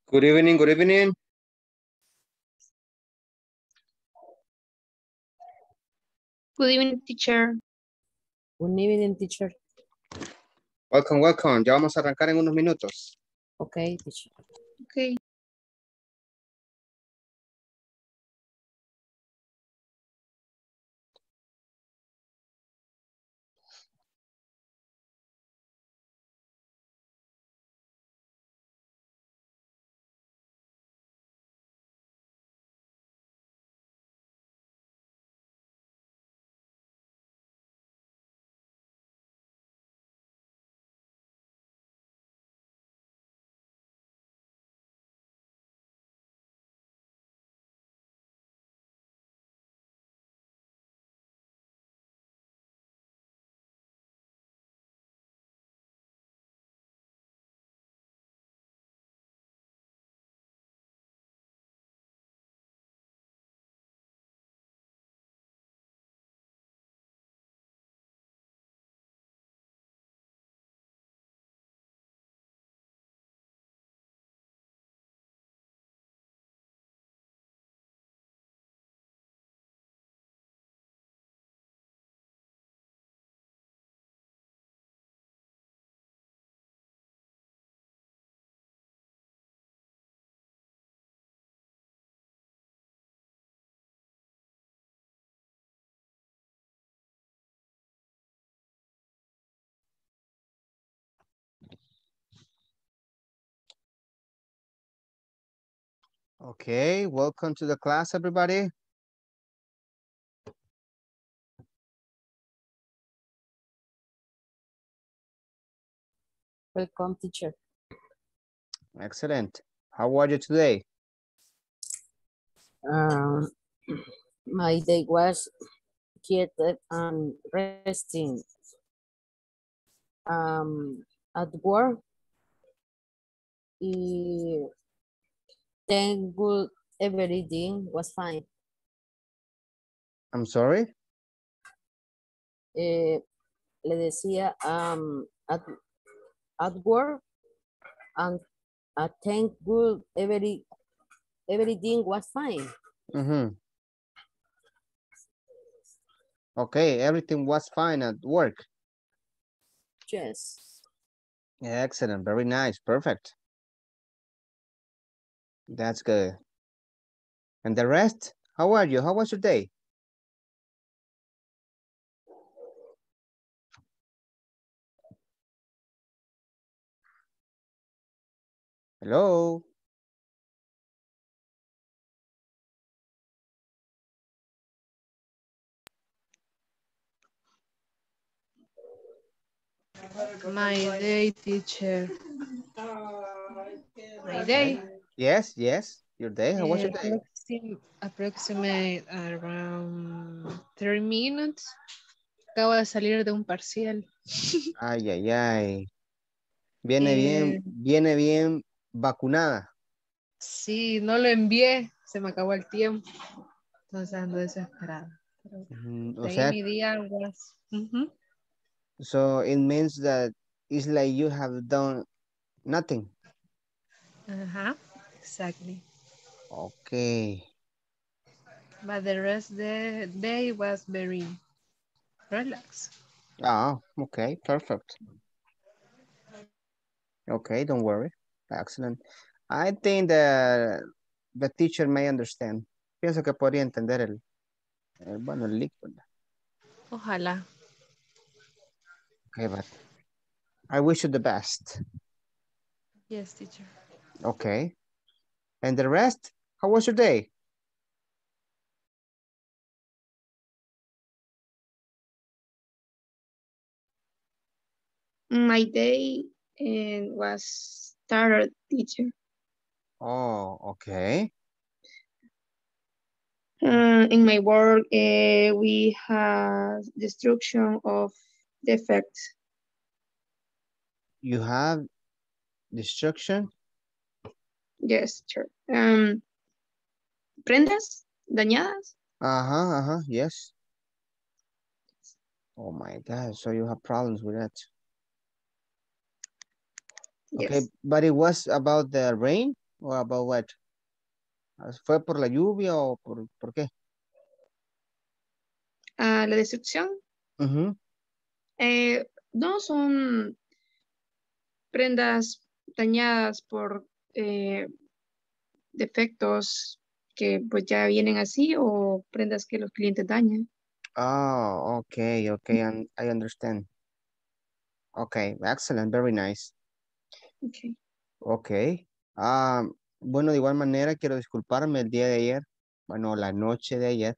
Good evening, good evening. Good evening, teacher. Good evening, teacher. Welcome, welcome. Ya vamos a arrancar en unos minutos. Okay, teacher. Okay. Okay, welcome to the class, everybody. Welcome, teacher. Excellent. How are you today? Um, my day was quieted and resting. At work, y thank good everything was fine. I'm sorry? Le decía, at work, and thank good everything was fine. Mm-hmm. Okay, everything was fine at work. Yes. Excellent, very nice, perfect. That's good. And the rest? How are you? How was your day? Hello? My day, teacher. My day. Okay. Yes, yes. Your day. How was your day? Approximate around 30 minutes. Acabo de salir de un parcial. Ay, ay, ay. Eh, Viene bien vacunada. sí, no lo envié. Se me acabó el tiempo. Entonces ando desesperada. Pero O de ahí sea, mi día was... so it means that it's like you have done nothing. Ajá, exactly. Okay. But the rest of the day was very relaxed. Ah, okay, perfect. Okay, don't worry. Excellent. I think the teacher may understand. Pienso que podría entender bueno, el líquido. Ojalá. Okay, but I wish you the best. Yes, teacher. Okay. And the rest? How was your day? My day was started, teacher. Oh, okay. In my work, we have destruction of defects. You have destruction? Yes, sure. Prendas dañadas. Yes. Oh my God, so you have problems with that. Okay, Yes. but it was about the rain? Or about what? ¿Fue por la lluvia o por qué? La destrucción. Ujú. No son prendas dañadas por defectos que pues ya vienen así o prendas que los clientes dañan. Oh, okay, I understand. Okay, excellent, very nice. Okay. Okay. Ah, bueno, de igual manera quiero disculparme el día de ayer, bueno, la noche de ayer.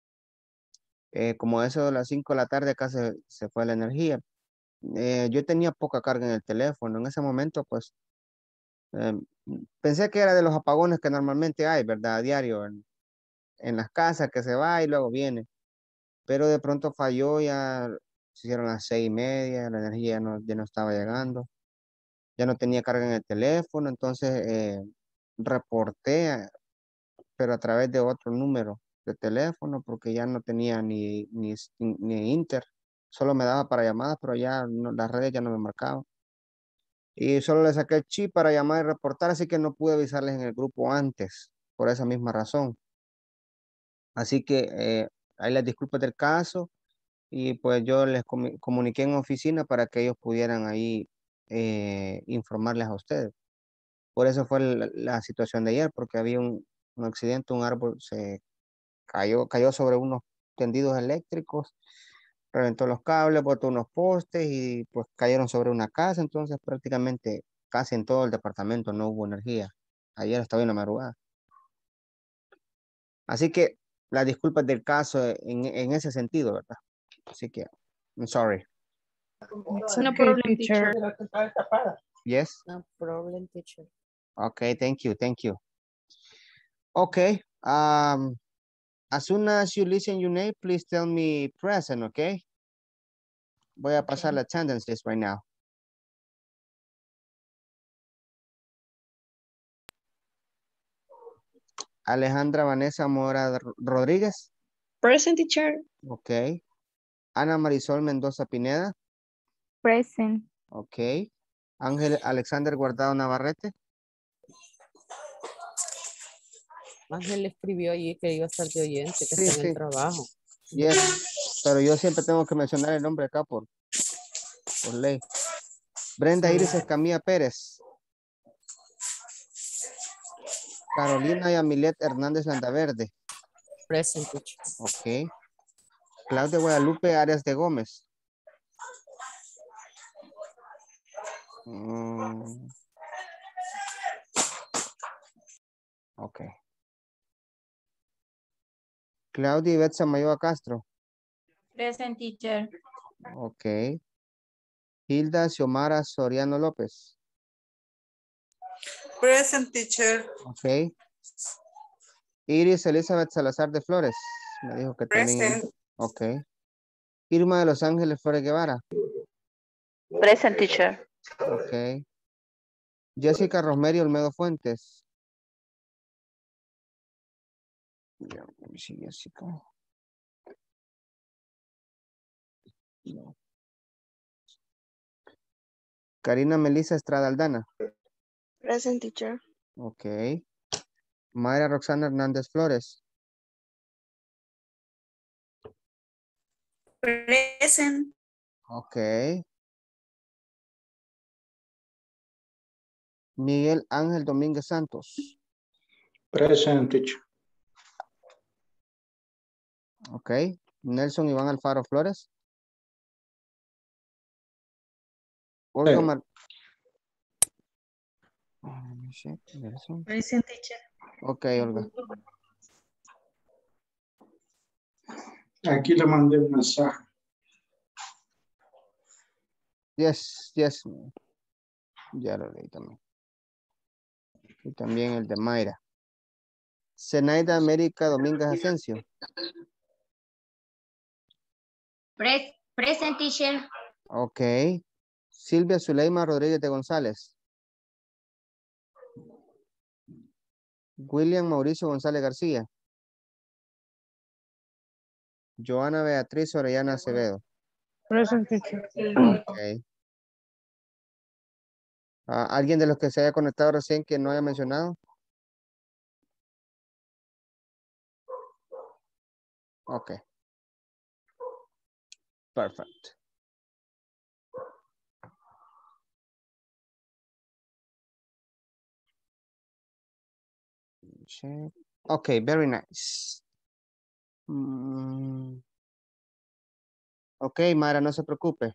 Como eso de las 5 de la tarde acá se fue la energía. Yo tenía poca carga en el teléfono. En ese momento, pues, eh, pensé que era de los apagones que normalmente hay, ¿verdad? A diario en las casas, que se va y luego viene. Pero de pronto falló, ya se hicieron las 6:30, la energía ya no estaba llegando. Ya no tenía carga en el teléfono, entonces reporté, pero a través de otro número de teléfono, porque ya no tenía ni Inter, solo me daba para llamadas, pero ya las redes ya no me marcaban. Y solo le saqué el chip para llamar y reportar, así que no pude avisarles en el grupo antes, por esa misma razón. Así que ahí las disculpas del caso, y pues yo les comuniqué en oficina para que ellos pudieran ahí informarles a ustedes. Por eso fue la situación de ayer, porque había un accidente, un árbol se cayó sobre unos tendidos eléctricos, reventó los cables, botó unos postes y pues cayeron sobre una casa, entonces prácticamente casi en todo el departamento no hubo energía. Ayer estaba en la madrugada. Así que las disculpas del caso en ese sentido, ¿verdad? Así que, I'm sorry. It's No okay, problem, teacher. Yes? No problem, teacher. Okay, thank you, thank you. Okay, as soon as you listen your name, please tell me present, okay? Voy a pasar la attendance list right now. Alejandra Vanessa Mora Rodríguez. Present, teacher. Ok. Ana Marisol Mendoza Pineda. Present. Ok. Ángel Alexander Guardado Navarrete. Ángel escribió allí que iba a estar de oyente, que Sí, está en el sí. trabajo. Yes. Pero yo siempre tengo que mencionar el nombre acá por ley. Brenda Iris Escamilla Pérez. Carolina Yamilet Hernández Landaverde. Present, teacher. Ok. Claudia Guadalupe Arias de Gómez. Ok. Claudia Ivette Samayoa Castro. Present, teacher. Ok. Hilda Xiomara Soriano López. Present, teacher. Ok. Iris Elizabeth Salazar de Flores. Me dijo que también. Present. Ok. Irma de Los Ángeles Flores Guevara. Present, teacher. Ok. Jessica Rosemary Olmedo Fuentes. Ya, let me see, Jessica. No. Karina Melissa Estrada Aldana. Present, teacher. Ok. Mayra Roxana Hernández Flores. Present. Ok. Miguel Ángel Domínguez Santos. Present, teacher. Ok. Nelson Iván Alfaro Flores. Olga Mar... Let me check, Nelson. Present, teacher. Ok, Olga. Aquí le mandé un mensaje. Yes, yes. Ya lo leí también. Y también el de Mayra. Zenaida América Domínguez Asensio. Present, teacher. Ok. Silvia Zuleima Rodríguez de González. William Mauricio González García. Joana Beatriz Orellana Acevedo. Present, teacher. Ok. ¿Alguien de los que se haya conectado recién que no haya mencionado? Okay. Perfect. Check. Okay, very nice. Okay, Mara, no se preocupe.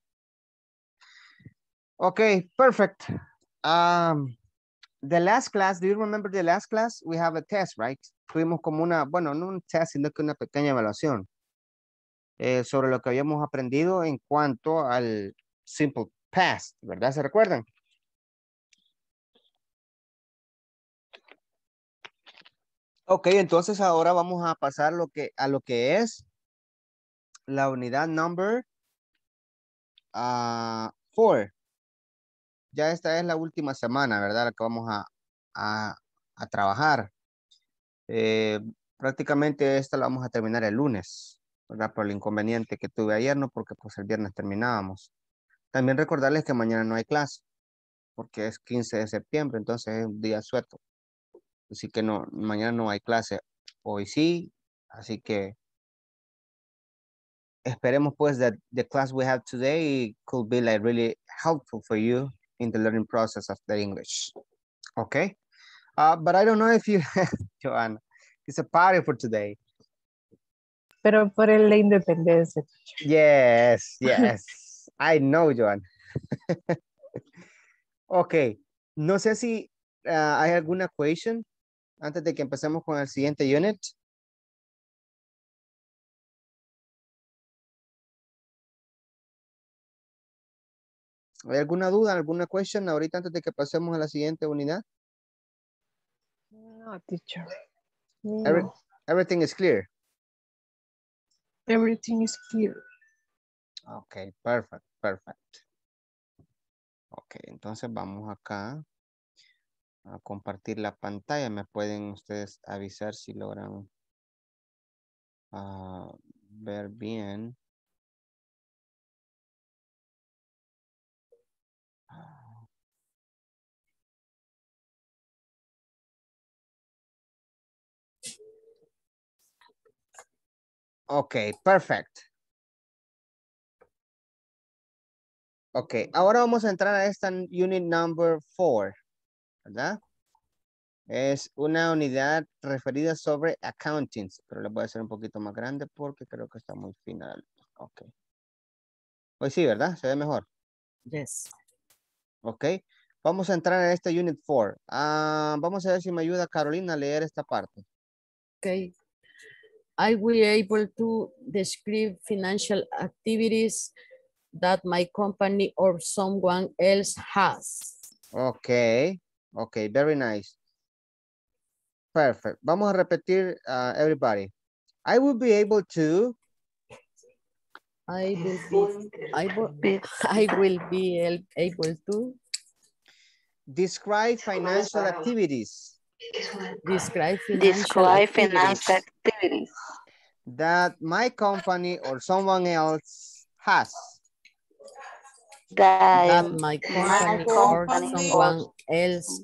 Okay, perfect. The last class, do you remember the last class? We have a test, right? Tuvimos como una, bueno, no un test, sino que una pequeña evaluación sobre lo que habíamos aprendido en cuanto al simple past, ¿verdad? ¿Se recuerdan? Ok, entonces ahora vamos a pasar a lo que es la unidad number 4. Ya esta es la última semana, ¿verdad? La que vamos a trabajar. Prácticamente esta la vamos a terminar el lunes, ¿verdad? Por el inconveniente que tuve ayer, no porque pues el viernes terminábamos. También recordarles que mañana no hay clase, porque es 15 de septiembre, entonces es un día suelto. Así que no, mañana no hay clase. Hoy sí, así que esperemos pues that the class we have today could be like really helpful for you in the learning process of the English. Okay? But I don't know if you, Joanna, it's a party for today. Pero por la independencia. Yes, yes. I know, Joanna. Okay. No sé si hay alguna question antes de que empecemos con el siguiente unit. ¿Hay alguna duda, alguna question ahorita antes de que pasemos a la siguiente unidad? No, teacher. Everything is clear. Everything is clear. Okay, perfect, perfect. Ok, entonces vamos acá a compartir la pantalla. Me pueden ustedes avisar si logran ver bien. Ok, perfect. Ok, ahora vamos a entrar a esta unit number 4, ¿verdad? Es una unidad referida sobre accounting, pero le voy a hacer un poquito más grande porque creo que está muy final. Ok. Pues sí, ¿verdad? Se ve mejor. Yes. Ok. Vamos a entrar en esta unit 4. Vamos a ver si me ayuda Carolina a leer esta parte. Okay. I will be able to describe financial activities that my company or someone else has. Ok. Ok, very nice. Perfect. Vamos a repetir, everybody. I will be able to. I will be able to Describe financial activities. describe financial activities activities That my company or someone else has. that my company or someone else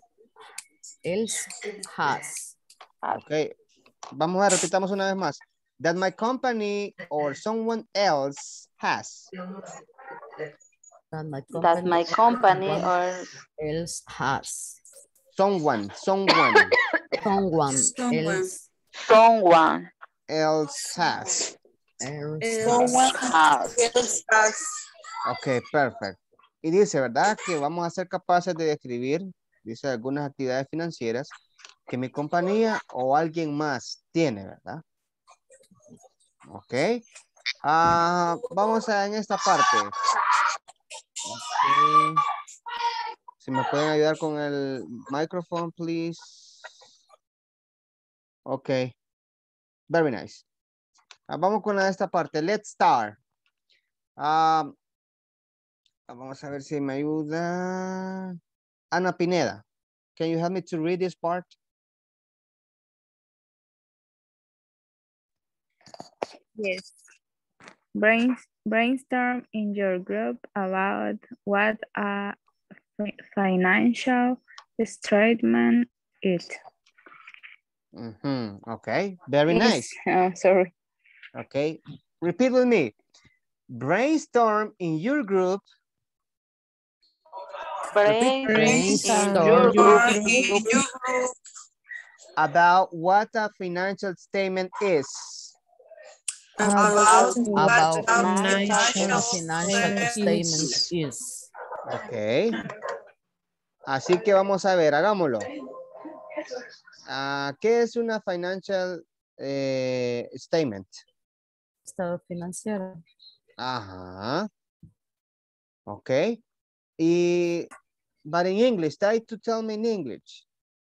has. Ok. Vamos a repitamos una vez más. That my company or someone else has. That my that company my company or else has. Someone someone else has. someone has. Ok, perfect. Y dice, ¿verdad? Que vamos a ser capaces de describir, dice, algunas actividades financieras que mi compañía o alguien más tiene, ¿verdad? Ok. Vamos a en esta parte. Okay. Si me pueden ayudar con el micrófono, please. Ok. Very nice. Vamos con esta parte. Let's start. Vamos a ver si me ayuda. Ana Pineda. Can you help me to read this part? Yes. Brainstorm in your group about what a financial statement is. Okay, very nice. Sorry. Okay, repeat with me. Brainstorm in your group. Brainstorm About what a financial statement is. About about what a what financial a financial statement is. Ok. Así que vamos a ver, hagámoslo. ¿Qué es una financial statement? Estado financiero. Ajá. Ok. But in English, try to tell me in English.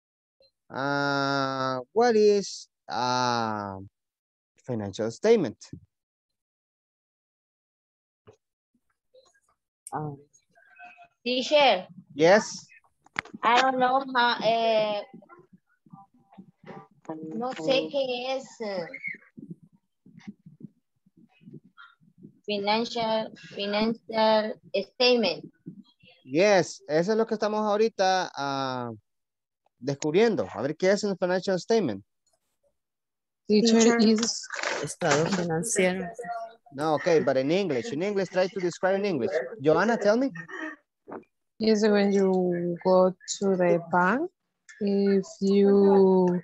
What is a financial statement? Teacher, Yes. I don't know how, no sé qué es financial statement. Yes, eso es lo que estamos ahorita descubriendo. A ver qué es un financial statement. Teacher is Estado financiero. No, okay, but in English, try to describe in English. Joanna, tell me. is when you go to the bank, if you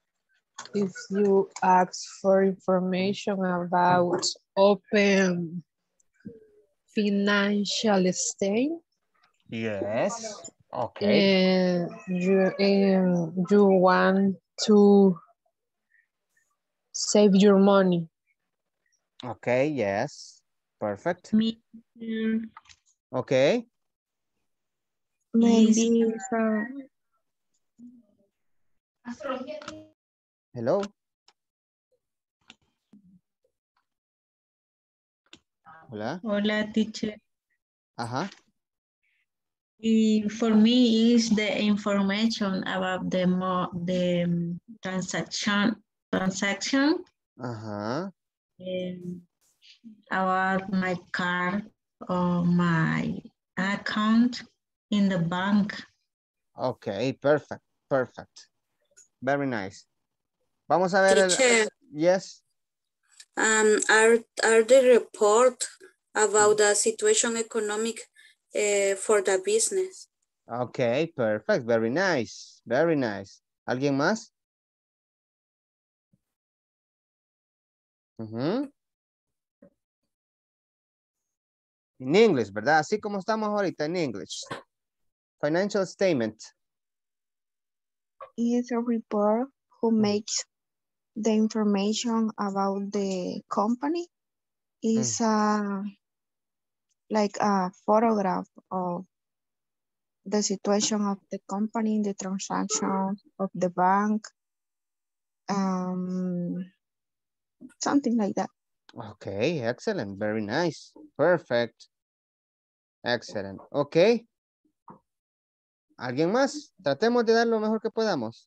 ask for information about open financial state, Yes. Okay. and you want to save your money. Okay, yes. Perfect. Me Okay. maybe some Hello. Hola. Hola, teacher. Ajá. For me, is the information about the transaction, Ajá. about my card or my account in the bank. Okay, perfect. Perfect. Very nice. Vamos a ver. Teacher, Yes. are the report about the situation economic for the business? Okay, perfect. Very nice. Very nice. ¿Alguien más? En English, ¿verdad? Así como estamos ahorita en English. Financial statement. is a report who makes the information about the company is like a photograph of the situation of the company, the transaction of the bank, something like that. Okay, excellent. Very nice. Perfect. Excellent. Ok. ¿Alguien más? Tratemos de dar lo mejor que podamos.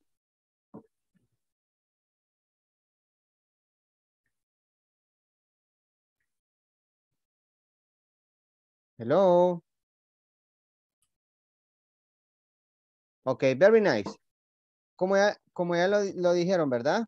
Hello. Ok, very nice. Como ya lo dijeron, ¿verdad?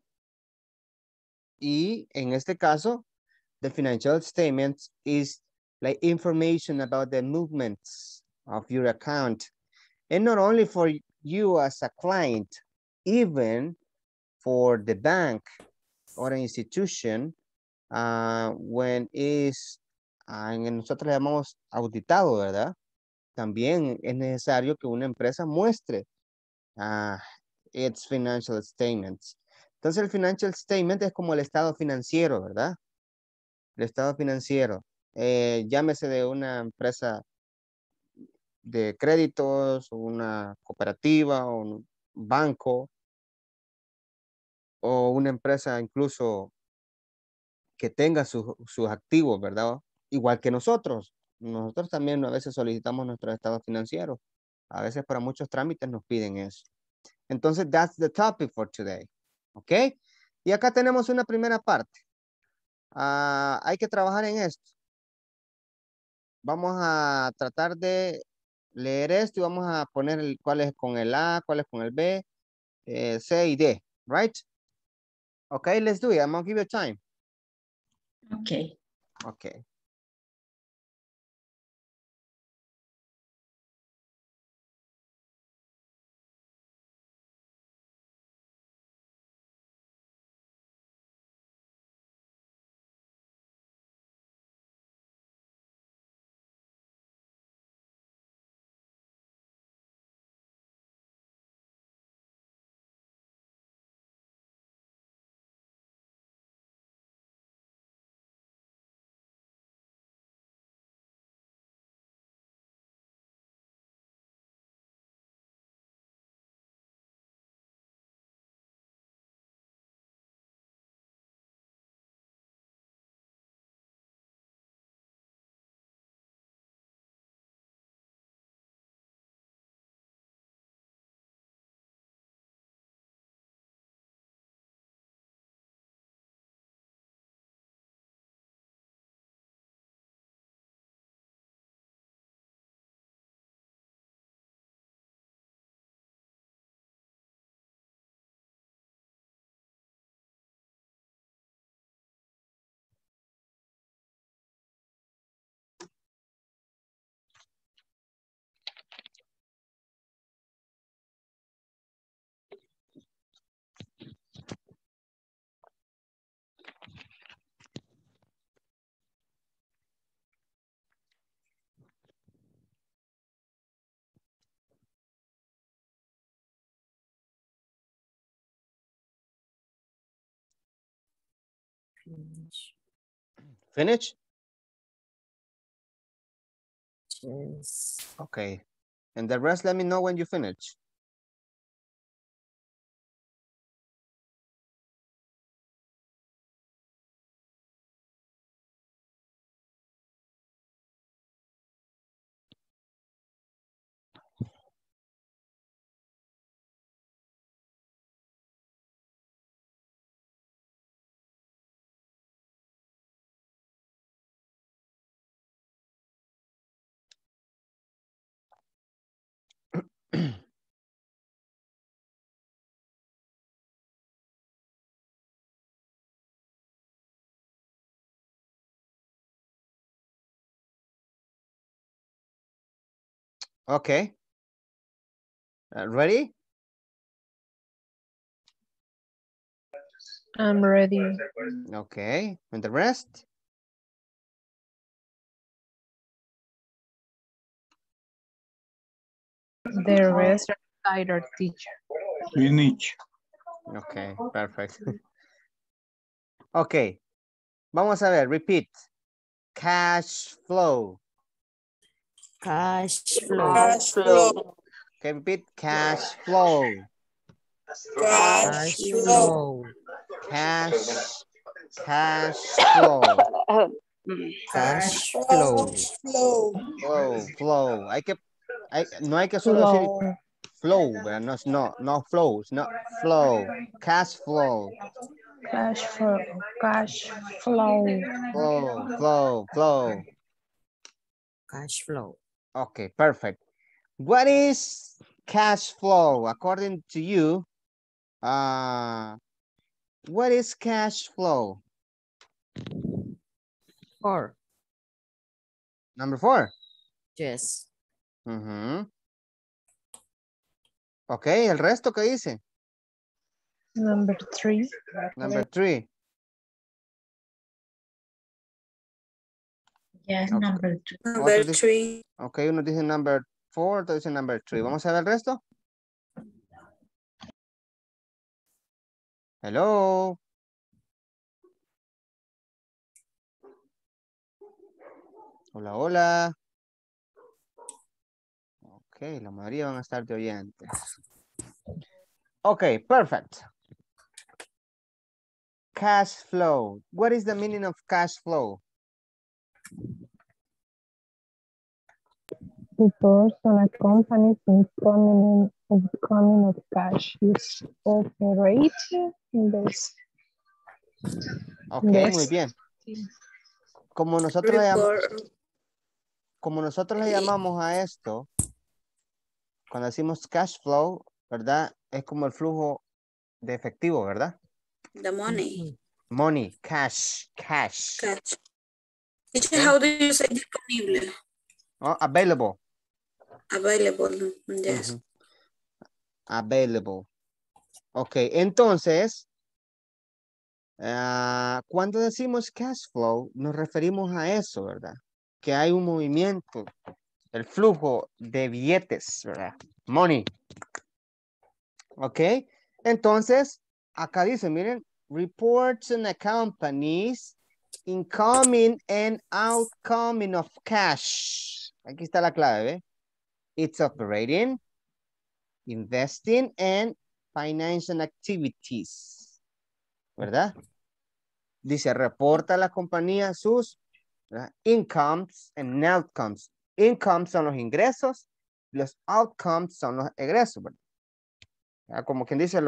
Y en este caso, the financial statement is like information about the movements of your account. And not only for you as a client, even for the bank or an institution, when is, nosotros le llamamos auditado, ¿verdad? También es necesario que una empresa muestre its financial statements. Entonces el financial statement es como el estado financiero, ¿verdad? El estado financiero. Llámese de una empresa de créditos, una cooperativa, o un banco, o una empresa incluso que tenga sus activos, ¿verdad? Igual que nosotros. Nosotros también a veces solicitamos nuestros estados financieros. A veces para muchos trámites nos piden eso. Entonces, that's the topic for today. ¿Ok? Y acá tenemos una primera parte. Hay que trabajar en esto. Vamos a tratar de leer esto y vamos a poner cuál es con el A, cuál es con el B, C y D. Right? Okay, let's do it. I'm going to give you time. Okay. Okay. Finish. Finish? Yes. Okay. And the rest, let me know when you finish. Okay. Ready? I'm ready. Okay. And the rest? The rest are tired, teacher. Finish. Okay, perfect. Okay. Vamos a ver, repeat. Cash flow. Cash flow. Cash flow. Okay, repeat. Cash flow. Cash flow. Cash flow. Cash flow. Flow. No hay que solo decir flow, ¿verdad? No flows, no flow. Cash flow. Cash flow. Cash flow. Flow. Cash flow. Okay, perfect. What is cash flow? According to you, what is cash flow? 4. Number 4. Yes. Okay, el resto que dice. Number 3. Number 3. Yes, Okay. number 2. Number 3. Ok, uno dice number 4, otro dice number 3. Vamos a ver el resto. Hello. Hola, hola. Ok, la mayoría van a estar de oyentes. Ok, perfect. Cash flow. What is the meaning of cash flow? The person, a company incoming of cash is operate this. Ok, Yes. muy bien. Como nosotros le llamamos a esto, cuando decimos cash flow, ¿verdad? Es como el flujo de efectivo, ¿verdad? The money. Money, cash. Catch. Teacher, Okay. how do you say disponible? Oh, available. Available. Yes. Ujú. Available. Ok, entonces, cuando decimos cash flow, nos referimos a eso, ¿verdad? Que hay un movimiento, el flujo de billetes, ¿verdad? Money. Ok, entonces, acá dice, miren, reports in the companies incoming and outcoming of cash. Aquí está la clave, ¿ve? It's operating, investing, and financial activities. ¿Verdad? Dice, reporta a la compañía sus, ¿verdad? Incomes and outcomes. Incomes son los ingresos, los outcomes son los egresos, ¿verdad? Como quien dice,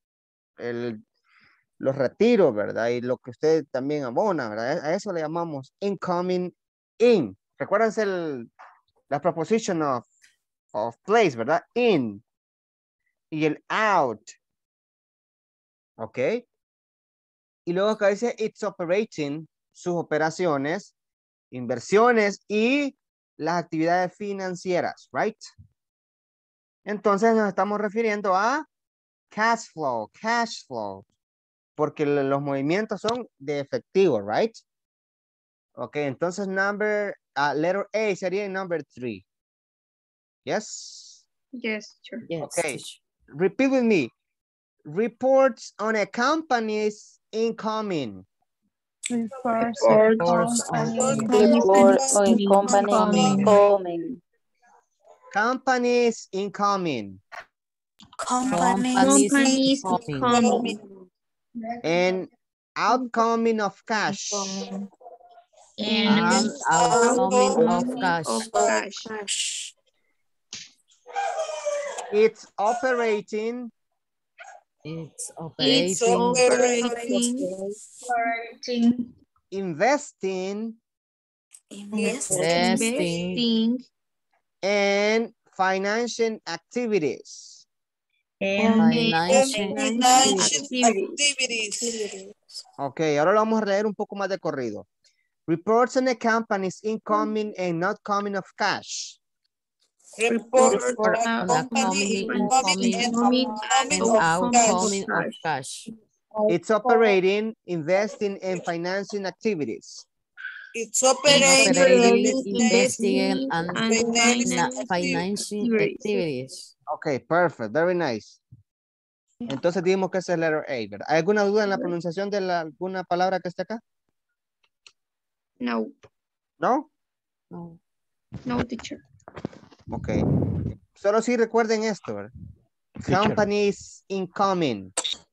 los retiros, ¿verdad? Y lo que usted también abona, ¿verdad? A eso le llamamos incoming in. Recuérdense la proposition of place, ¿verdad? In. Y el out. ¿Ok? Y luego acá dice it's operating, sus operaciones, inversiones y las actividades financieras, right? Entonces nos estamos refiriendo a cash flow, porque los movimientos son de efectivo, right? Ok, entonces letter A sería number 3. Yes? Yes, sure. Yes, Okay. teacher. Repeat with me. Reports on a company's incoming. Reports Reports on Company. Companies incoming. companies Companies incoming And outcoming of cash. and outcoming of cash. Cash. It's operating, It's It's operating, operating, investing, investing, and financial activities. financial Activities. Ok, ahora lo vamos a leer un poco más de corrido. Reports on a company's incoming and outcoming of cash. Report report on a company incoming and outcoming of cash. It's operating, investing, and financing activities. It's Operating, investing, and financing financing activities. Ok, perfect, very nice. Entonces dijimos que ese es letter A, ¿verdad? ¿Hay alguna duda en la pronunciación de alguna palabra que esté acá? No, ¿No? No. no, teacher. Ok. Solo si recuerden esto, ¿verdad? Companies incoming.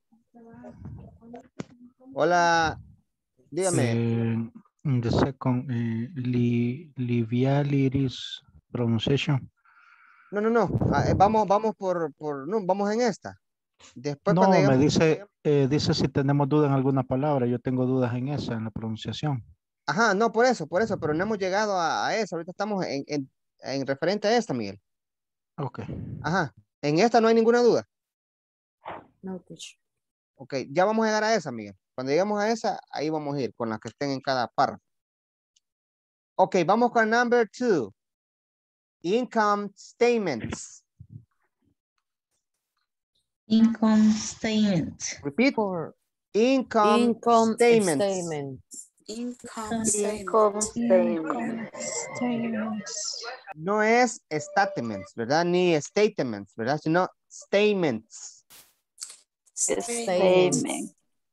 Hola, dígame. In the second, Livialiris pronunciation. No. Vamos vamos en esta. Después cuando No, me lleguemos- dice si tenemos duda en alguna palabra. Yo tengo dudas en esa, en la pronunciación. Ajá, no, por eso, pero no hemos llegado a eso. Ahorita estamos en referente a esta, Miguel. Ok. Ajá, en esta no hay ninguna duda. No, teacher. Ok, ya vamos a llegar a esa, Miguel. Cuando lleguemos a esa, ahí vamos a ir con las que estén en cada párrafo. Ok, vamos con number 2. Income statements. Income statement. Repeat. For Income statements. statements. income income statement. statements. No es statements, ¿verdad? Ni statements, ¿verdad? Sino statements. Statements.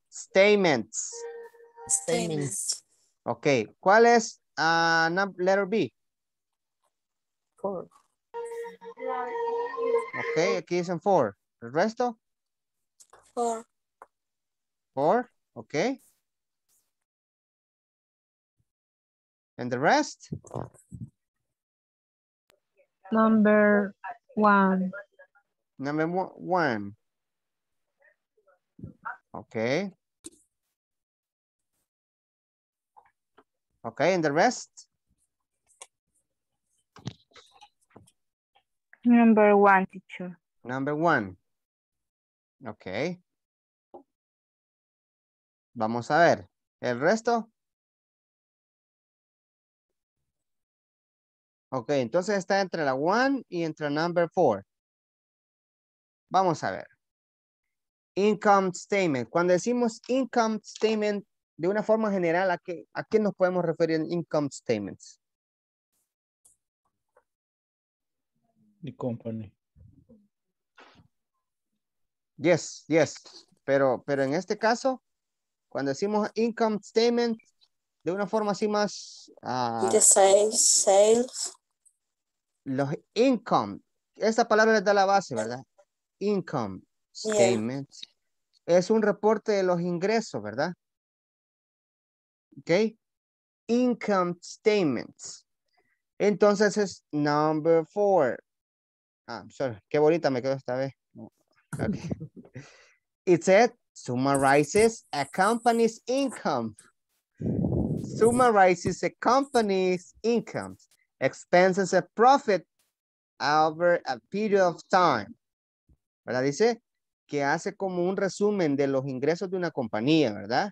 Statements. Ok, ¿cuál es letter B? For Ok, aquí dicen 4. ¿El resto? For 4, ok. And the rest? Number 1. Number 1. Okay. Okay, and the rest? Number 1, teacher. Number 1. Okay. Vamos a ver. ¿El resto? Ok, entonces está entre la 1 y entre number 4. Vamos a ver. Income statement. Cuando decimos income statement, de una forma general, ¿a qué nos podemos referir en income statements? The company. Yes, yes. Pero en este caso, cuando decimos income statement, de una forma así más... The sales. los income. Esta palabra les da la base, ¿verdad? Income statement. Es un reporte de los ingresos, ¿verdad? Ok. Income statements. Entonces es number 4. Sorry. Qué bonita me quedó esta vez. Okay. It said summarizes a company's income. Summarizes a company's income. Expenses and profit over a period of time. ¿Verdad? Dice que hace como un resumen de los ingresos de una compañía, ¿verdad?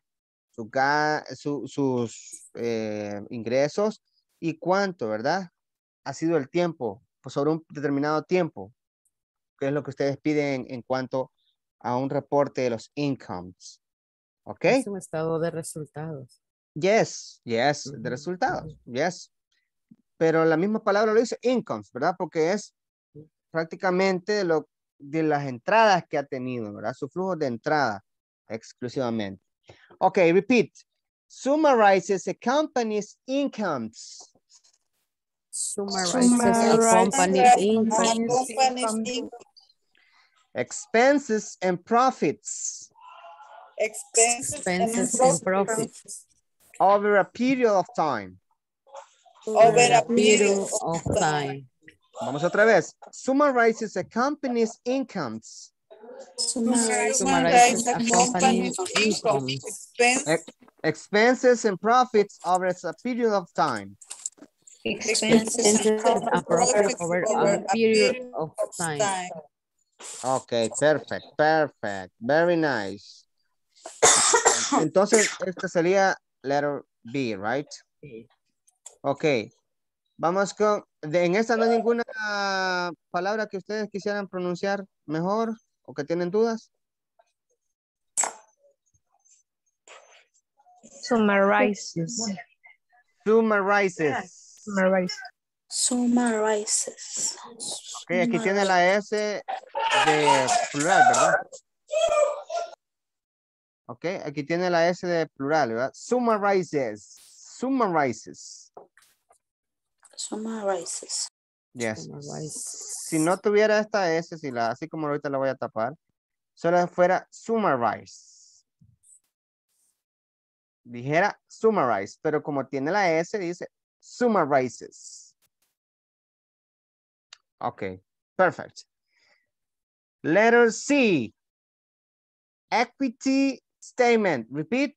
Sus ingresos y cuánto, ¿verdad? Ha sido el tiempo, pues sobre un determinado tiempo, que es lo que ustedes piden en cuanto a un reporte de los incomes. ¿Ok? Es un estado de resultados. Yes, de resultados, yes. Pero la misma palabra lo dice incomes, ¿verdad? Porque es prácticamente de las entradas que ha tenido, ¿verdad? Su flujo de entrada exclusivamente. Ok, repeat. Summarizes a company's incomes. Summarizes a company income. Expenses and profits. Expenses and profits. Over a period of time. Over a period of time. Vamos otra vez. Summarizes a company's incomes. Summarizes a company's incomes. Expenses and profits over a period of time. Expenses and profits over a period of time. Okay, perfect. Very nice. Entonces, esta sería letter B, right? Ok. Vamos con... en esta no hay ninguna palabra que ustedes quisieran pronunciar mejor o que tienen dudas. Summarizes. Ok, aquí tiene la S de plural, ¿verdad? Ok, aquí tiene la S de plural, ¿verdad? Summarizes. Yes. Si no tuviera esta S, así como ahorita la voy a tapar, solo fuera summarize. Dijera summarize, pero como tiene la S, dice summarizes. Ok, perfect. Letter C. Equity statement. Repeat.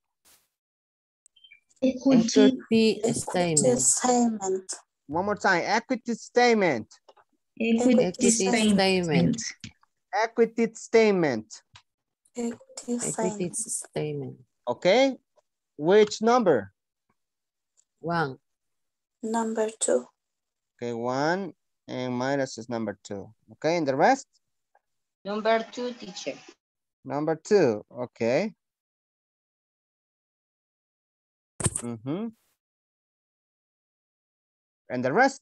Equity statement. One more time. Equity statement. Equity statement. Equity statement. Equity statement. Okay. Which number? 1. Number 2. Okay, 1 and minus is number 2. Okay, and the rest? Number 2, teacher. Number 2, okay. And the rest?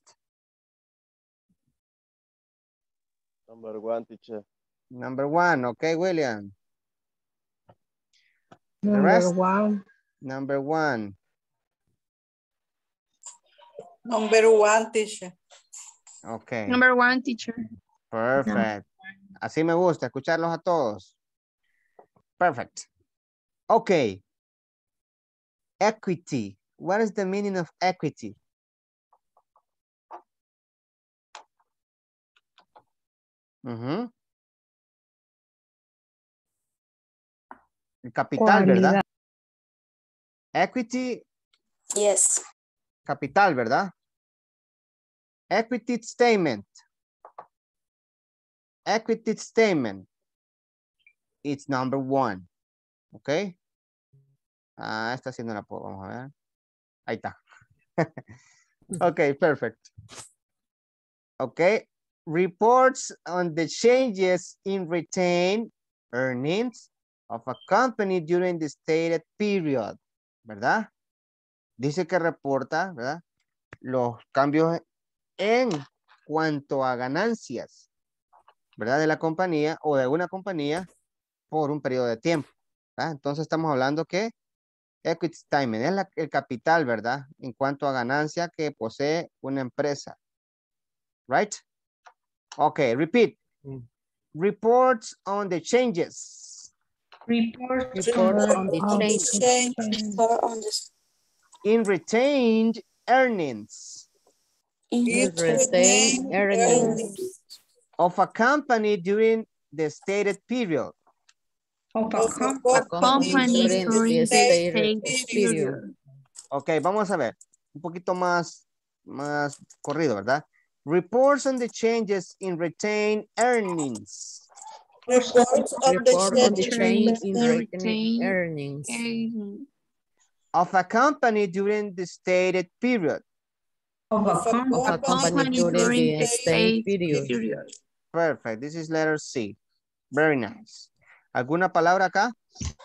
Number 1, teacher. Number 1, okay, William. The rest? Number 1. Number 1, teacher. Okay. Number 1, teacher. Perfect. Así me gusta, escucharlos a todos. Perfect. Okay. Equity. What is the meaning of equity? El capital, ¿verdad? Equity. Yes. Capital, ¿verdad? Equity statement. Equity statement. It's number 1. Okay. Ah, esta sí no la puedo. Vamos a ver. Ahí está. Okay, perfect. Okay. Reports on the changes in retained earnings of a company during the stated period. ¿Verdad? Dice que reporta, ¿verdad? Los cambios en cuanto a ganancias, ¿verdad? De la compañía o de una compañía por un periodo de tiempo. ¿Verdad? Entonces estamos hablando que equity statement es el capital, ¿verdad? En cuanto a ganancia que posee una empresa. Right? Okay, repeat. Reports on the changes. Report on the change In retained earnings retained earnings of a company during the stated period. of A company during the stated state period. Ok, vamos a ver. Un poquito más corrido, ¿verdad? Reports on the changes in retained earnings. Reports on Report on the the change in retained retained earnings Of a company during the stated period. of a of a company during the same period. Perfect. This is letter C. Very nice. ¿Alguna palabra acá?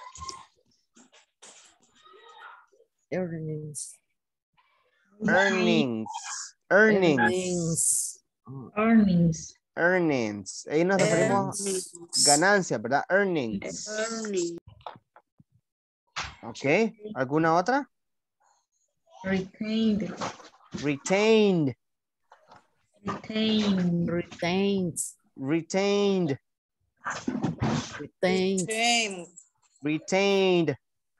Earnings. Earnings. Earnings. Earnings. earnings. Earnings. Ahí nos referimos a ganancias, ¿verdad? Earnings. Ok. ¿Alguna otra? Retained. Retained. Retained. Retains. Retained. Retains. Retained.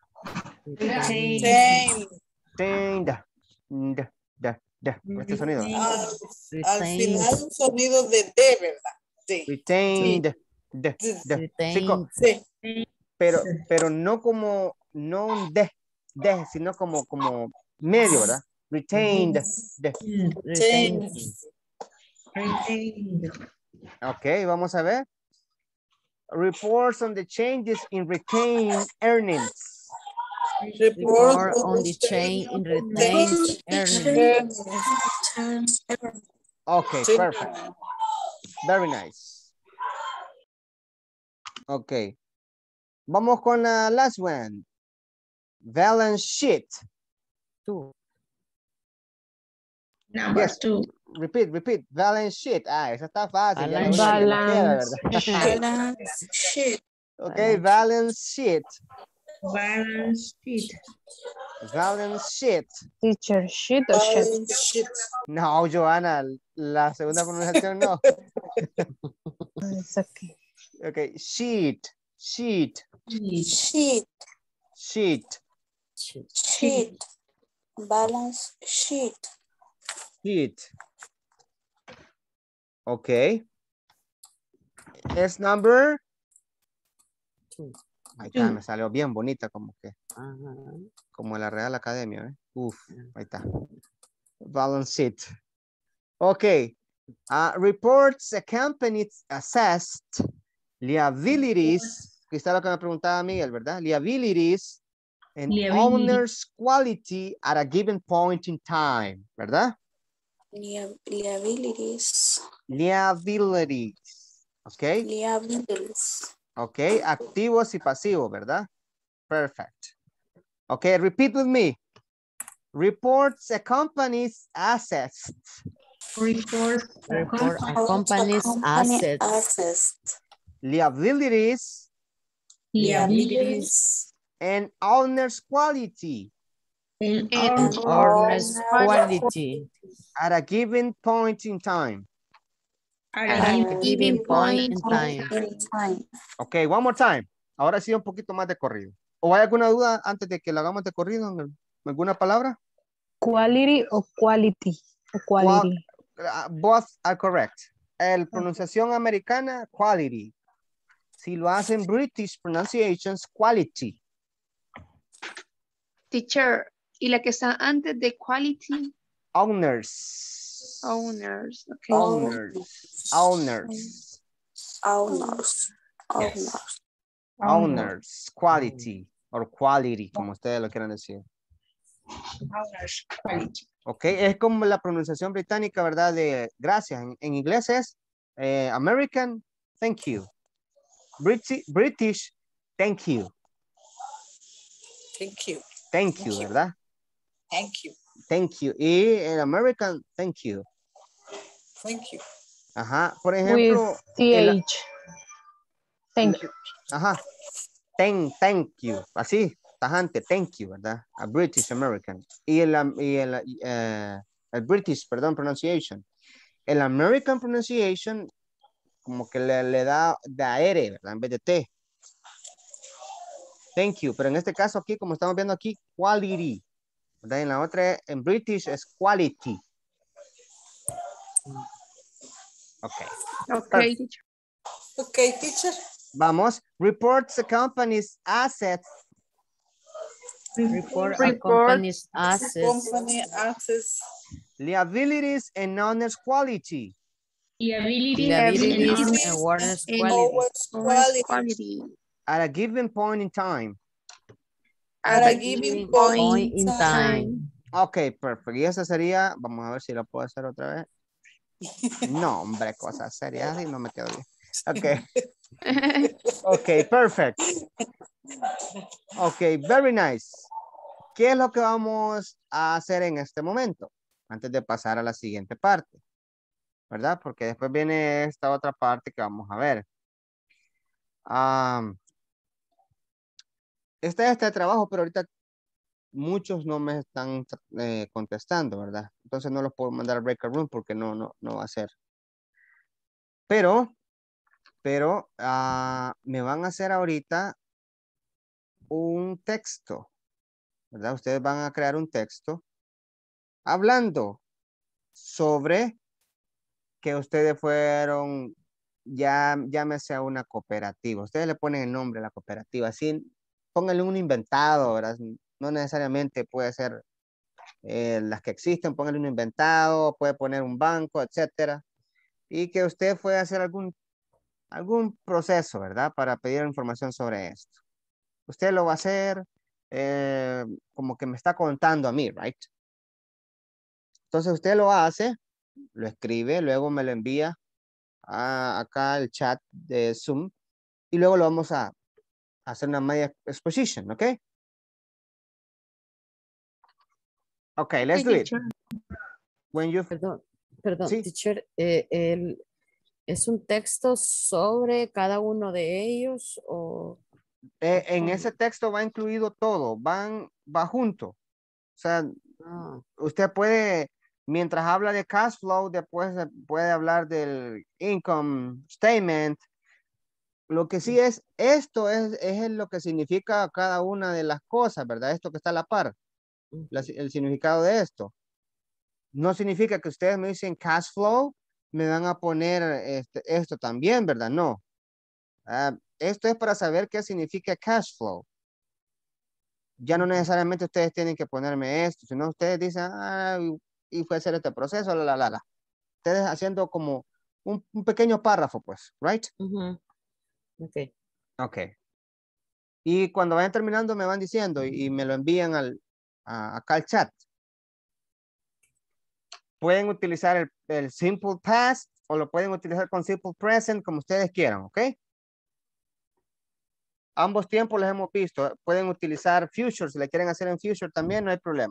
Retained. Retained. Este sonido. Al final un sonido de D, ¿verdad? Sí. Retained. Sí, pero no como, no un D, sino como medio, ¿verdad? Retained. Retained. Retained. Ok, vamos a ver. Reports on the changes in retained earnings. Report on the change in retained earnings. Okay, perfect. Very nice. Okay. Vamos con la last one. Balance sheet. Two. Number two. Repeat. Balance sheet. Ah, esa está fácil. Ya Balance sheet. Okay, balance sheet. Balance sheet. Balance sheet. Teacher, sheet or sheet? No, Johanna, la segunda pronunciación no. It's okay. Okay, sheet. Balance sheet. Okay. Es number Two. Ahí está, me salió bien bonita como que. Uh-huh. Como la Real Academia, ¿eh? Uf, ahí está. Balance sheet. Okay. Reports a company assessed liabilities. Que está lo que me preguntaba Miguel, ¿verdad? Liabilities and owner's quality at a given point in time, ¿verdad? Liabilities. Okay. Liabilities. Okay, activos y pasivos, ¿verdad? Perfect. Okay, repeat with me. Reports a company's assets. Report a company's assets. Liabilities. And owner's quality. Owner's quality. At a given point in time. At a given point in time. Okay, one more time. Ahora sí un poquito más de corrido. ¿O hay alguna duda antes de que lo hagamos de corrido? ¿Alguna palabra? Quality o quality. Both are correct. El pronunciación americana, quality. Si lo hacen British pronunciations, quality. Teacher, ¿y la que está antes de quality? Owners. Okay. Owners, quality. or quality, como ustedes lo quieran decir. Ok, es como la pronunciación británica, ¿verdad? De gracias. En inglés es American, thank you. British, thank you. Thank you. Thank you, ¿verdad? Thank you. Thank you. Y en American, thank you. Thank you. Ajá, por ejemplo. With TH. Thank you. Ajá. Thank you. Así, tajante, thank you, ¿verdad? A British American. Y el British, perdón, pronunciation. El American pronunciation, como que le da de R, ¿verdad? En vez de T. Thank you. Pero en este caso aquí, como estamos viendo aquí, quality. ¿Verdad? En la otra, en British es quality. Ok. Okay, teacher. Okay, teacher. Vamos. Reports the company's assets. Report a company's assets. Company access. Liabilities and owner's quality. Liabilities and owner's quality. Quality. At a given point in time. At a given point in time. Ok, perfecto. Y esa sería, vamos a ver si lo puedo hacer otra vez. No, hombre, cosas serias y no me quedo bien. Ok. Ok, perfect. Ok, very nice. ¿Qué es lo que vamos a hacer en este momento? Antes de pasar a la siguiente parte. ¿Verdad? Porque después viene esta otra parte que vamos a ver. Este trabajo, pero ahorita muchos no me están contestando, ¿verdad? Entonces no los puedo mandar al breakout room porque no va a ser. Pero me van a hacer ahorita un texto, ¿verdad? Ustedes van a crear un texto hablando sobre que ustedes fueron, llámese a una cooperativa. Ustedes le ponen el nombre a la cooperativa, así, pónganle un inventado, ¿verdad? No necesariamente puede ser las que existen, pónganle un inventado, puede poner un banco, etcétera. Y que usted fue a hacer algún proceso, ¿verdad? Para pedir información sobre esto. Usted lo va a hacer como que me está contando a mí, right? Entonces usted lo hace, lo escribe, luego me lo envía acá al chat de Zoom y luego lo vamos a hacer una media exposition, ¿ok? Ok, let's do it. When you... Perdón, ¿Sí? teacher, ¿es un texto sobre cada uno de ellos o...? En ese texto va incluido todo, va junto. O sea, usted puede, mientras habla de cash flow, después puede hablar del income statement. Lo que sí es, esto es lo que significa cada una de las cosas, ¿verdad? Esto que está a la par, el significado de esto. No significa que ustedes me dicen cash flow, me van a poner esto también, ¿verdad? No. Esto es para saber qué significa cash flow. Ya no necesariamente ustedes tienen que ponerme esto, sino ustedes dicen, y fue a hacer este proceso, la. Ustedes haciendo como un pequeño párrafo, pues, right? Ok. Ok. Y cuando vayan terminando me van diciendo y me lo envían acá al chat. Pueden utilizar el simple past o lo pueden utilizar con simple present, como ustedes quieran, ¿ok? Ambos tiempos los hemos visto. Pueden utilizar future, si le quieren hacer en future también, no hay problema.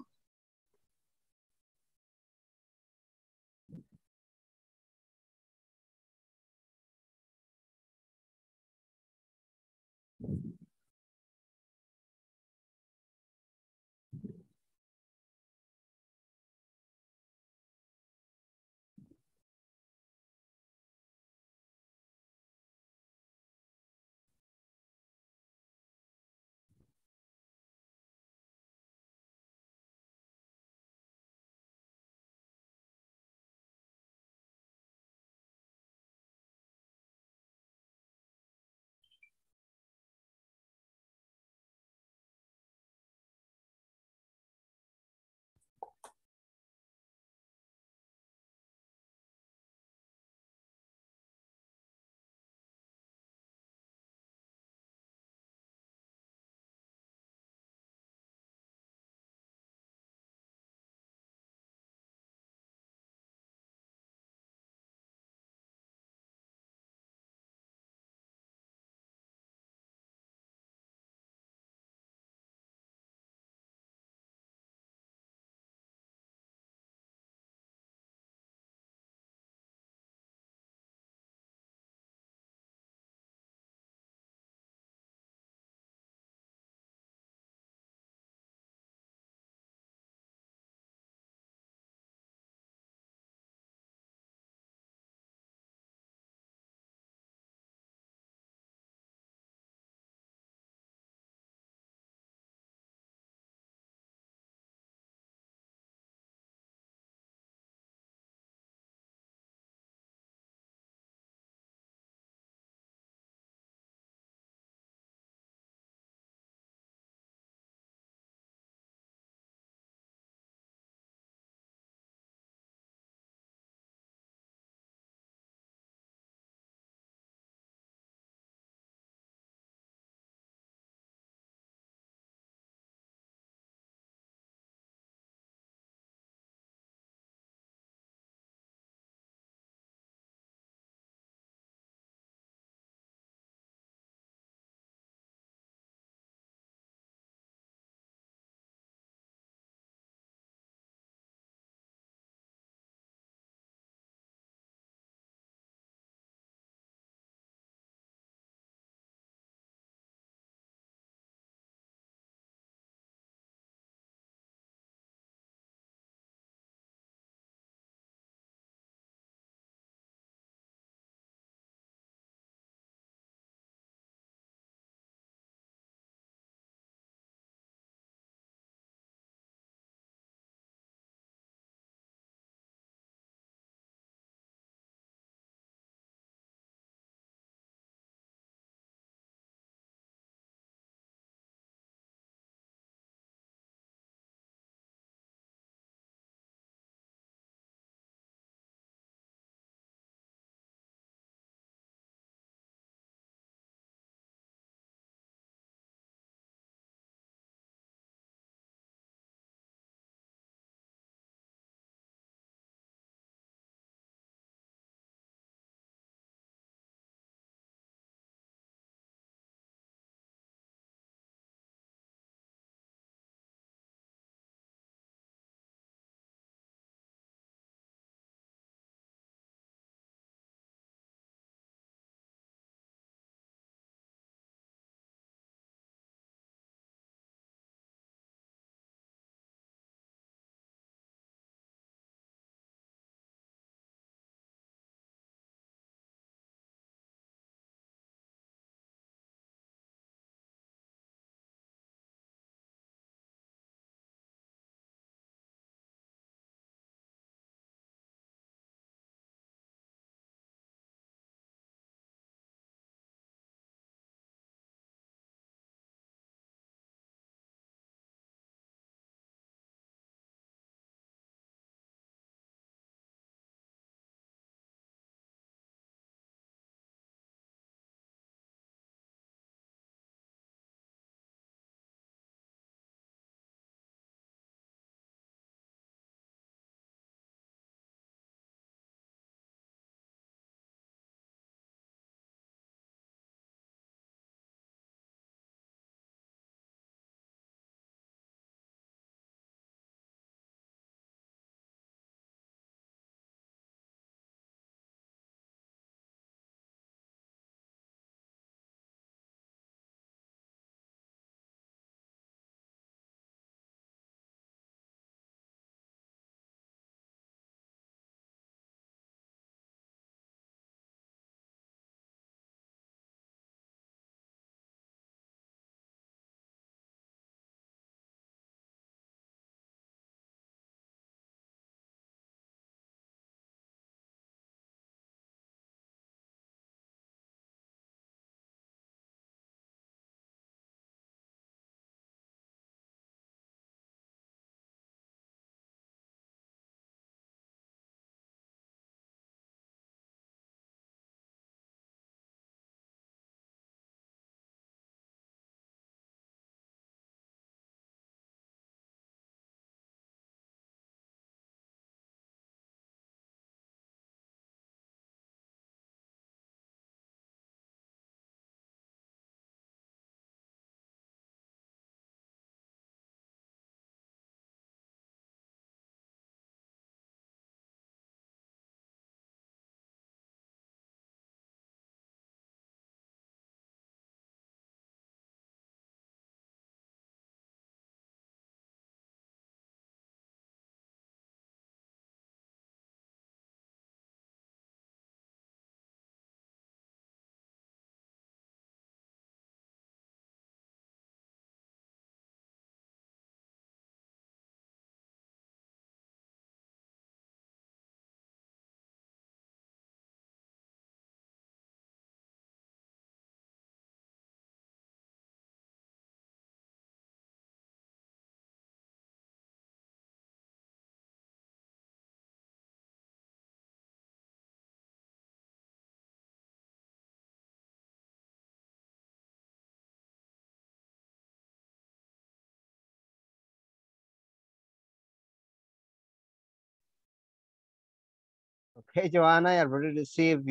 Okay, Joanna, I already received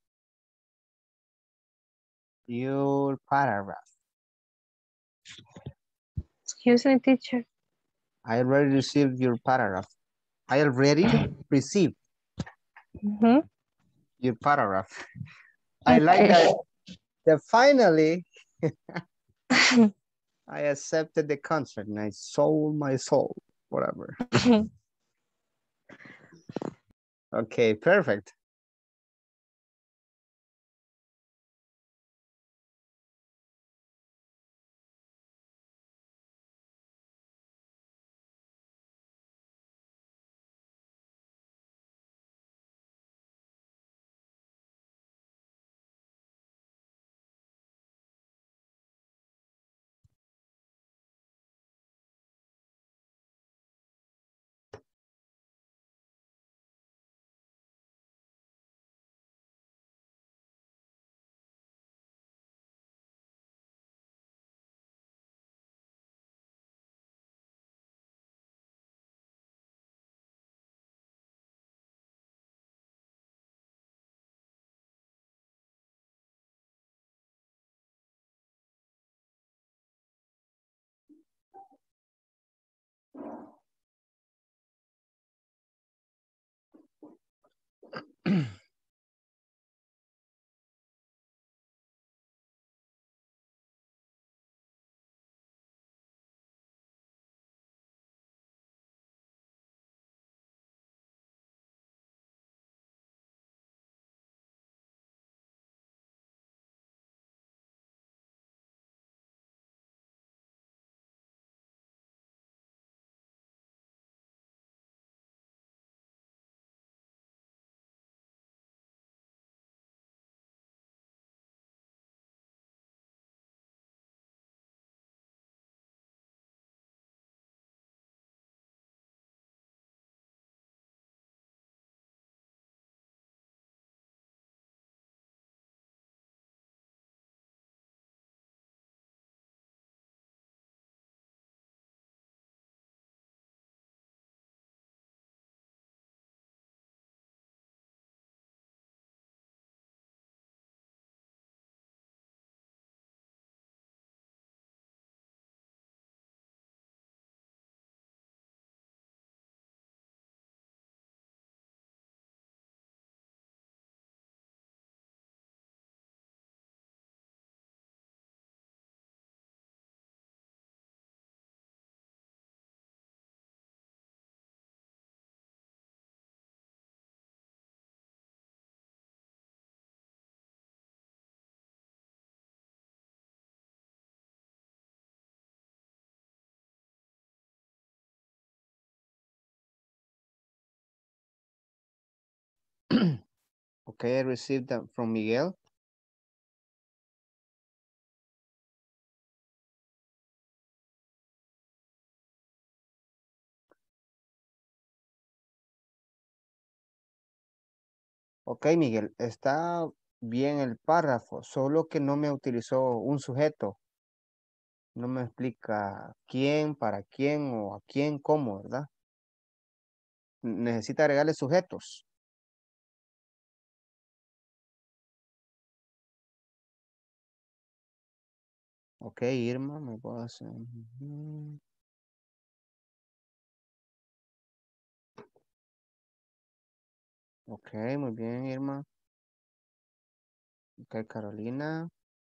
your paragraph. Excuse me, teacher. I already received your paragraph. I already received your paragraph. I like that finally I accepted the contract and I sold my soul, whatever. Okay, perfect. Okay, I received that from Miguel. Ok, Miguel, está bien el párrafo, solo que no me utilizó un sujeto. No me explica quién, para quién o a quién, cómo, ¿verdad? Necesita agregarle sujetos. Ok, Irma, me puedo hacer. Ok, muy bien, Irma. Ok, Carolina.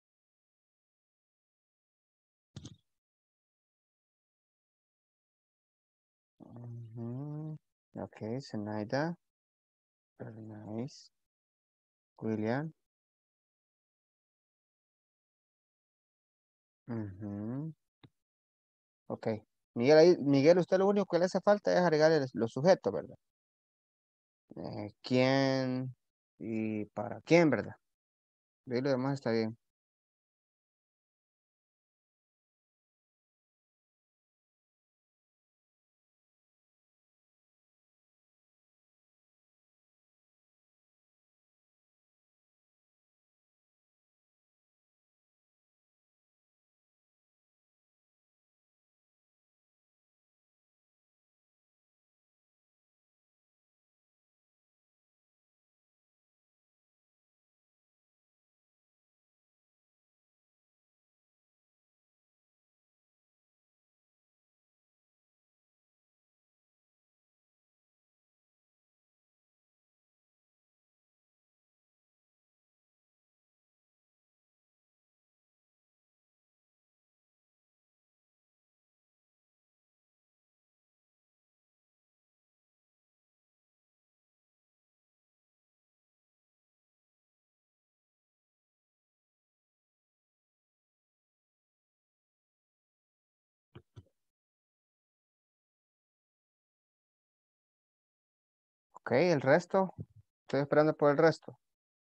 Ok, Zenaida. Very nice. William. Ok. Miguel, usted lo único que le hace falta es agregarle los sujetos, ¿verdad? ¿Quién y para quién, verdad? De lo demás está bien. Ok, el resto. Estoy esperando por el resto.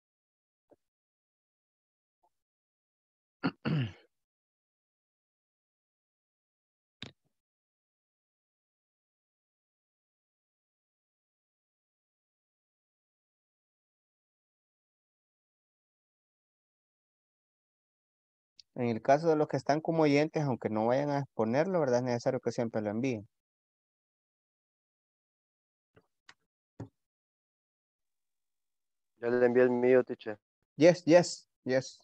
En el caso de los que están como oyentes, aunque no vayan a exponerlo, ¿verdad? Es necesario que siempre lo envíen. Ya le envié el mío, teacher. Yes, yes, yes.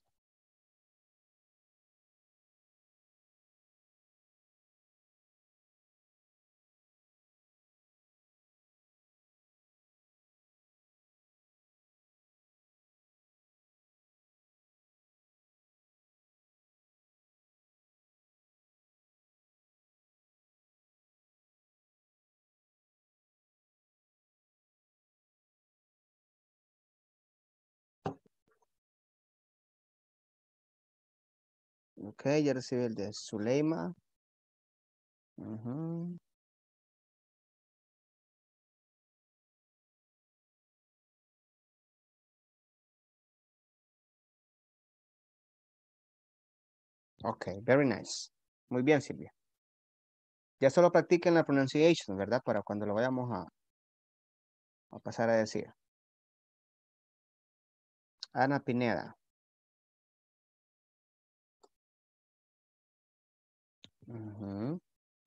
Ok, ya recibí el de Zuleima. Ujú. Ok, very nice. Muy bien, Silvia. Ya solo practiquen la pronunciation, ¿verdad? Para cuando lo vayamos a pasar a decir. Ana Pineda. Ujú.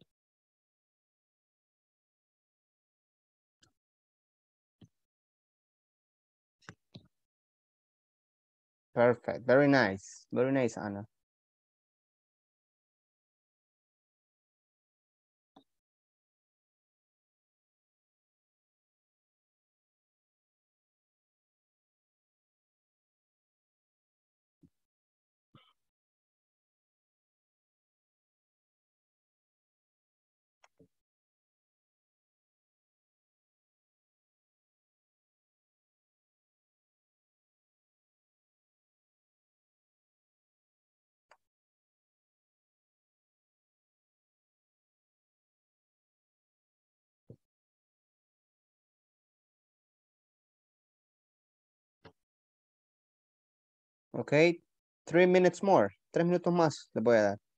Perfect. Very nice. Very nice, Ana. Ok. 3 minutes more. 3 minutos más les voy a dar.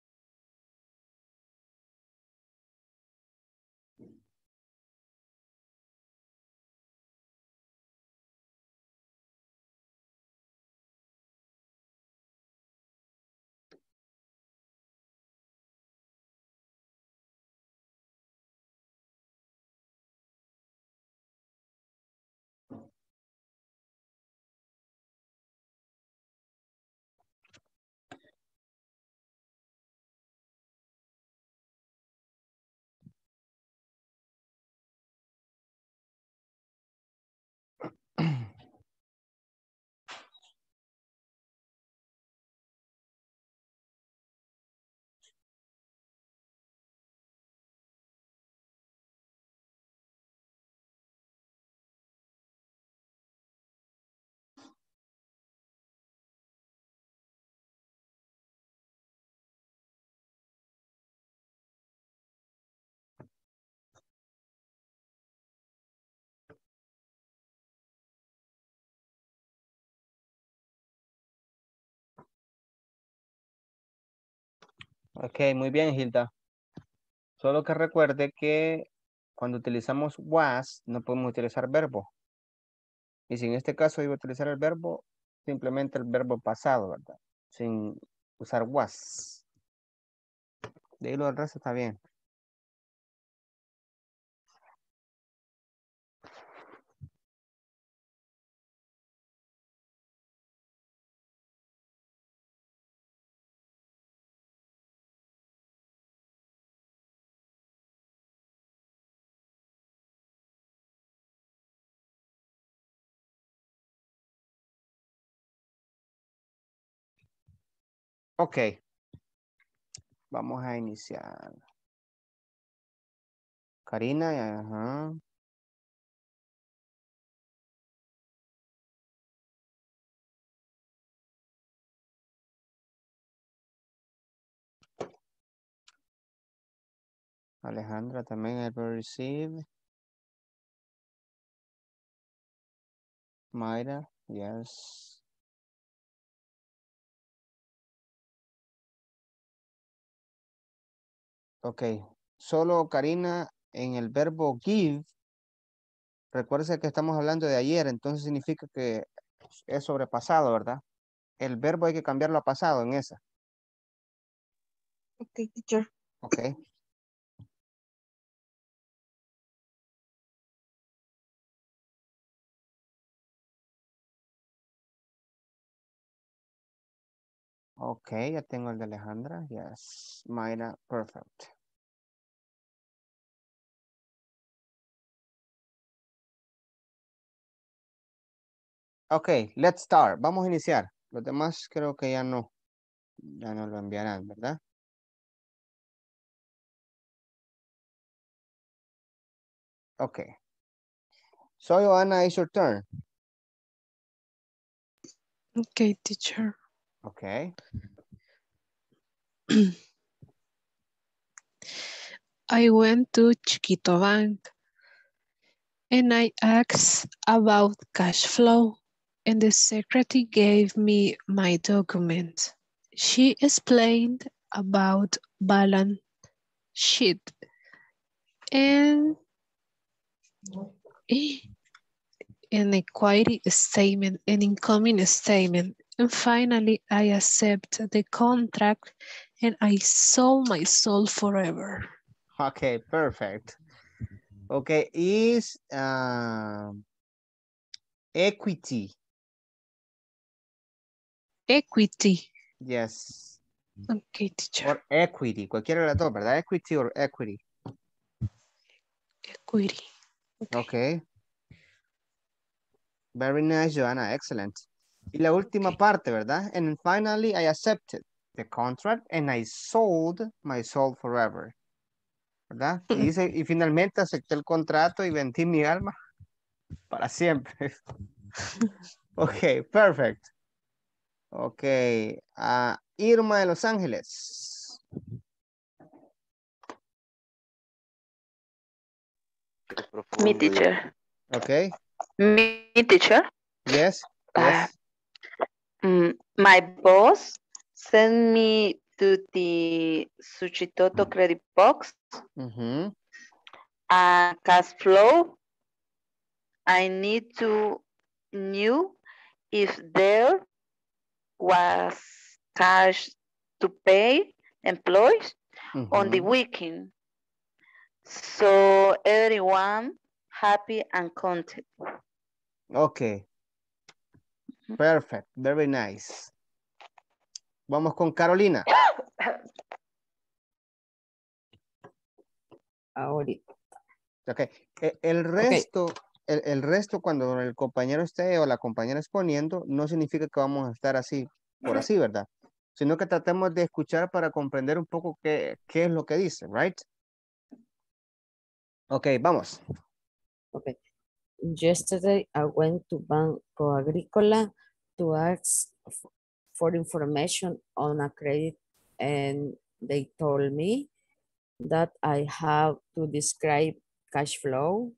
Ok, muy bien, Hilda. Solo que recuerde que cuando utilizamos was, no podemos utilizar verbo. Y si en este caso iba a utilizar el verbo, simplemente el verbo pasado, ¿verdad? Sin usar was. De ahí lo del resto está bien. Ok. Vamos a iniciar. Karina, ajá. Alejandra también I will receive. Mayra, yes. Ok, solo Karina en el verbo give. Recuérdese que estamos hablando de ayer, entonces significa que es sobrepasado, ¿verdad? El verbo hay que cambiarlo a pasado en esa. Okay, teacher. Ok. Ok, ya tengo el de Alejandra. Yes, Mayra, perfect. Ok, let's start. Vamos a iniciar. Los demás creo que ya no lo enviarán, ¿verdad? Ok. So, Joanna, it's your turn. Okay, teacher. Okay. I went to Chiquito Bank and I asked about cash flow, and the secretary gave me my document. She explained about balance sheet and an equity statement, an incoming statement. And finally, I accept the contract and I sold my soul forever. Okay, perfect. Okay, is equity. Equity. Yes. Okay, teacher. Or equity, cualquiera de las dos, ¿verdad? Equity or equity. Equity. Okay. Very nice, Joanna. Excellent. Y la última parte, ¿verdad? And finally, I accepted the contract and I sold my soul forever. ¿Verdad? Y dice, y finalmente acepté el contrato y vendí mi alma para siempre. Ok, perfect. Ok. Irma de Los Ángeles. Me, teacher. Okay. Me, teacher. Yes. Yes. My boss sent me to the Suchitoto credit box. Cash flow. I need to know if there was cash to pay employees on the weekend. So everyone happy and content. Okay. Perfect. Very nice. Vamos con Carolina. Ahorita. Okay. El resto, el resto cuando el compañero esté o la compañera exponiendo, no significa que vamos a estar así, por así, ¿verdad? Sino que tratemos de escuchar para comprender un poco qué es lo que dice, right? Okay, vamos. Okay. Yesterday, I went to Banco Agrícola to ask for information on a credit, and they told me that I have to describe cash flow,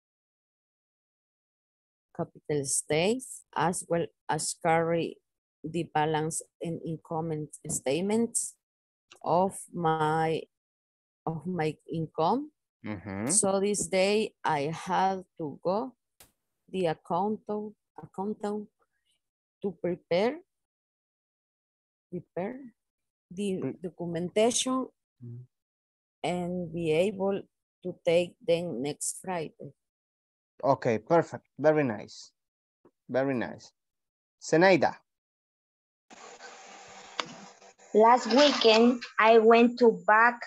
capital states, as well as carry the balance and income statements of my income. So this day I had to go the accountant to prepare the documentation and be able to take them next Friday. Okay, perfect. Very nice. Very nice. Zenaida. Last weekend, I went to bank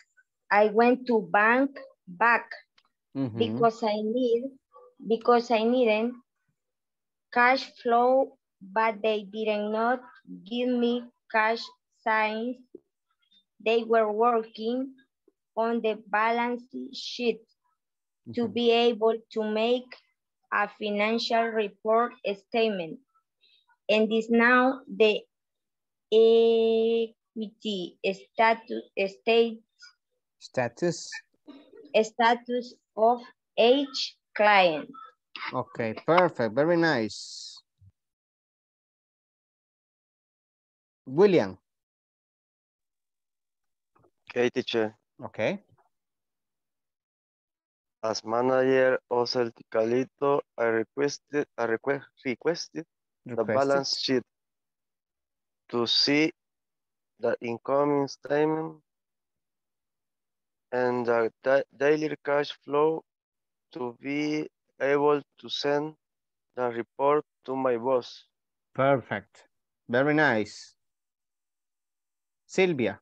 back because I needed cash flow, but they did not give me cash signs. They were working on the balance sheet to be able to make a financial report statement. And this now the equity status of each client. Okay, perfect. Very nice. William. Okay, teacher. Okay. As manager of Calito, I requested the balance sheet to see the incoming statement and the daily cash flow to be able to send the report to my boss. Perfect. Very nice. Silvia.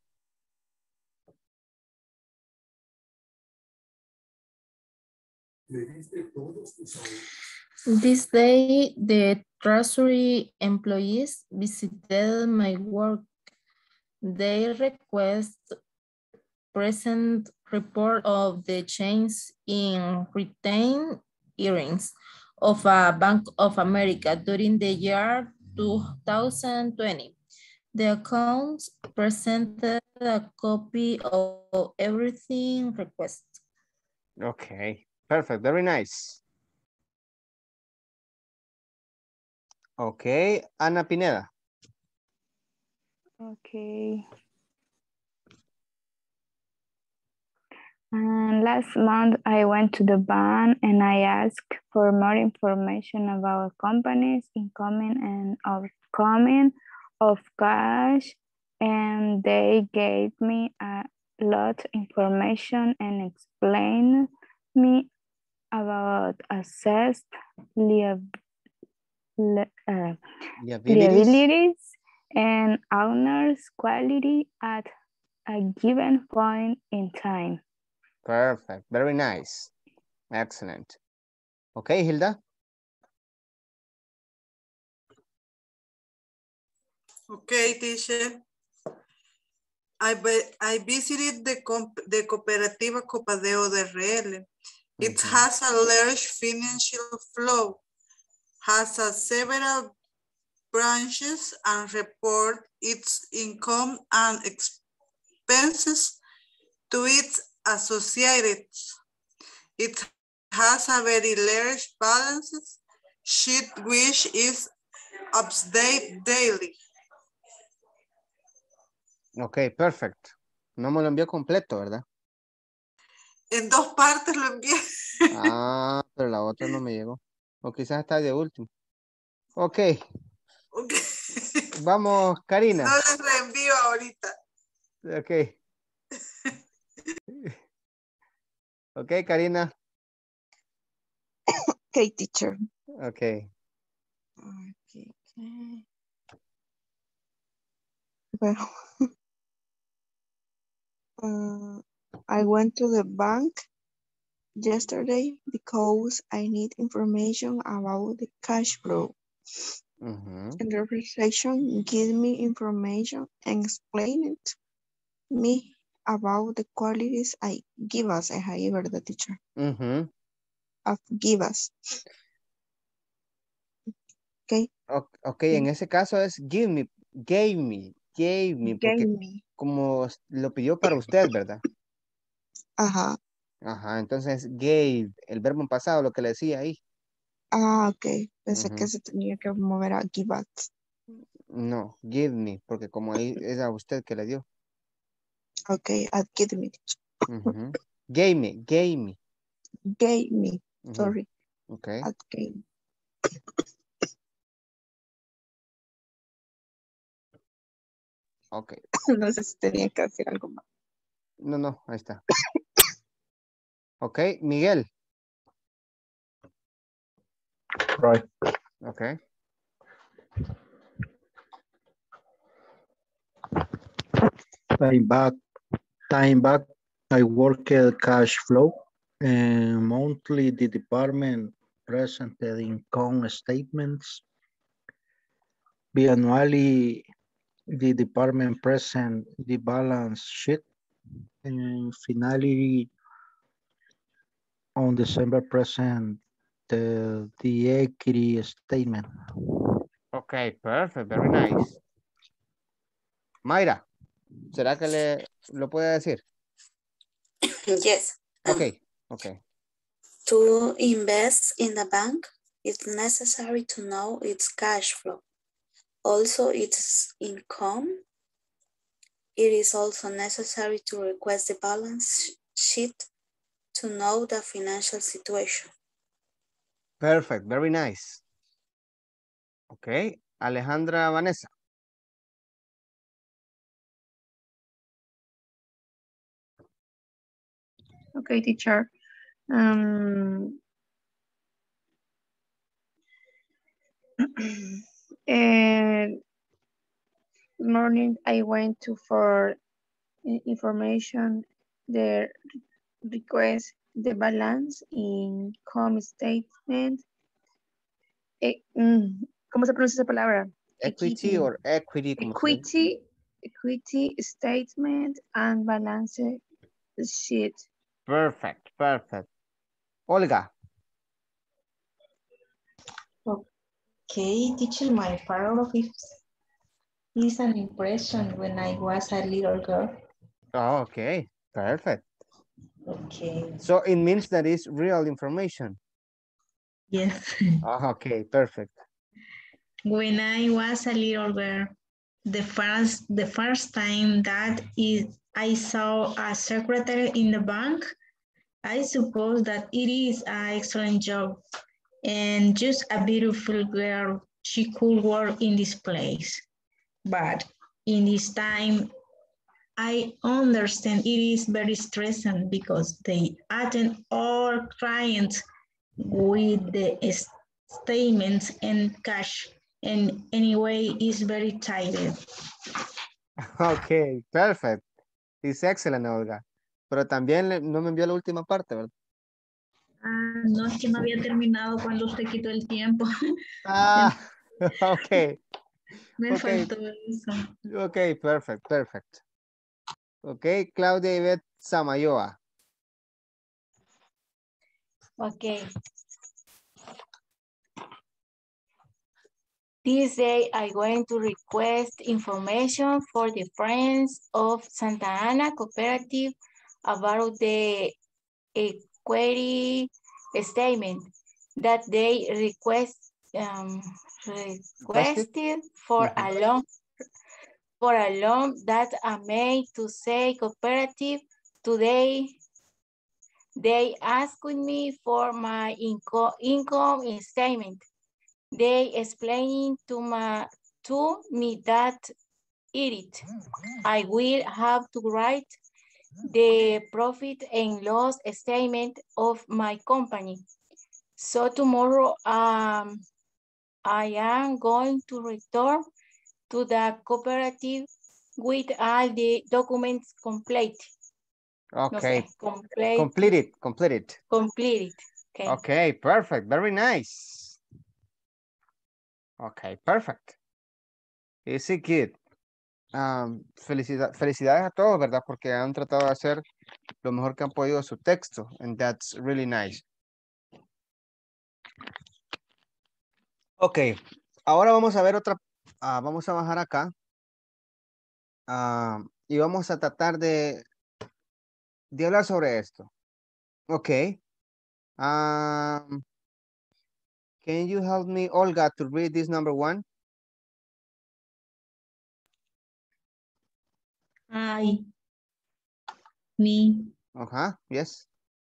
This day, the Treasury employees visited my work. They request present report of the change in retained earnings of a Bank of America during the year 2020. The accounts presented a copy of everything requested. Okay, perfect. Very nice. Okay, Ana Pineda. Okay. Last month, I went to the bank and I asked for more information about companies incoming and outgoing of cash, and they gave me a lot of information and explained me about assessed liabilities and owner's quality at a given point in time. Perfect. Very nice. Excellent. Okay, Hilda. Okay, teacher. I visited the Cooperativa Copadeo de RL. It has a large financial flow, has several branches and report its income and expenses to its associates. It has a very large balance sheet which is updated daily. Ok, perfect. No me lo envió completo, ¿verdad? En 2 partes lo envié. Ah, pero la otra no me llegó. O quizás está de último. Ok. Okay. Vamos, Karina. No les reenvío ahorita. Ok. Ok, Karina. Okay, teacher. Ok. Okay. Well, I went to the bank yesterday because I need information about the cash flow. And the reception gave me information and explained me about the qualities I give us. Ahí, ¿verdad, teacher? Of give us. Okay. Ok, en ese caso es gave me, porque como lo pidió para usted, ¿verdad? Ajá. Ajá, entonces gave, el verbo en pasado, lo que le decía ahí. Ah, ok. Pensé que se tenía que mover a give us. No, give me, porque como ahí es a usted que le dio. Ok, give me. Gave me. Gave me, sorry. Ok. Gave. Ok. No sé si tenía que hacer algo más. No, ahí está. Ok, Miguel. Right. Okay. Time back, I work at cash flow and monthly the department presented income statements. Biannually, the department present the balance sheet, and finally on December present the equity statement. Okay, perfect, very nice. Mayra, ¿será que lo puede decir? Yes. Okay. To invest in the bank, it's necessary to know its cash flow, also its income. It is also necessary to request the balance sheet to know the financial situation. Perfect, very nice. Okay, Alejandra Vanessa. Okay, teacher. And this morning I went to for information the request the balance income statement. ¿Cómo se pronuncia esa palabra? Equity or equity. Equity statement and balance sheet. Perfect, perfect. Olga. Okay, teacher, my paragraph is an impression when I was a little girl. Oh, okay, perfect. Okay. So it means that it's real information. Yes. Oh, okay, perfect. When I was a little girl, the first time that I saw a secretary in the bank, I suppose that it is an excellent job and just a beautiful girl. She could work in this place. But in this time, I understand it is very stressing because they attend all clients with the statements and cash, and anyway is very tired. Okay, perfect. It's excellent, Olga. Pero también no me envió la última parte, ¿verdad? No, es que no había terminado cuando usted quitó el tiempo. Ah, okay. Me faltó eso. Okay, perfect, perfect. Okay, Claudia Ivette Samayoa. Okay. This day I'm going to request information for the Friends of Santa Ana Cooperative about the equity statement that they requested for a loan that I made to say cooperative. Today they asked me for my income statement. They explaining to me that I will have to write the profit and loss statement of my company. So tomorrow I am going to return to the cooperative with all the documents complete. Okay. No Completed. Completed. Okay. Okay, perfect. Very nice. Okay, perfect. Easy kid. Felicidades a todos, ¿verdad? Porque han tratado de hacer lo mejor que han podido su texto. And that's really nice. Ok, ahora vamos a ver otra. Vamos a bajar acá. Y vamos a tratar de hablar sobre esto. Ok. Can you help me, Olga, to read this number 1? Me. Yes.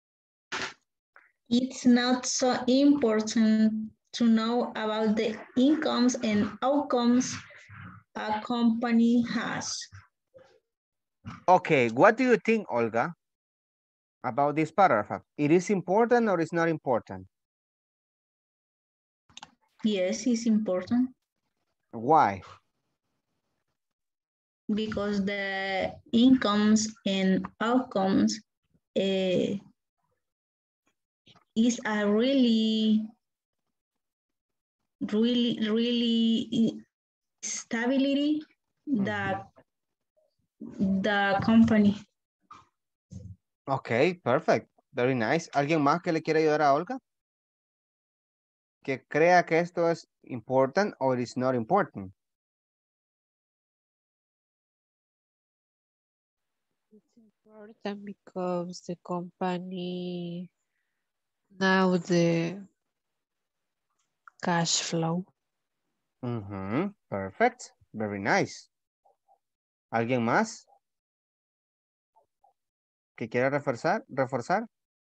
It's not so important to know about the incomes and outcomes a company has. Okay, what do you think, Olga, about this paragraph? It is important or it's not important? Yes, it's important. Why? Because the incomes and outcomes is a really stability that the company. Okay, perfect. Very nice. ¿Alguien más que le quiera ayudar a Olga? Que crea que esto es important or it's not important. It's important because the company Now the cash flow. Perfect. Very nice. ¿Alguien más que quiera reforzar?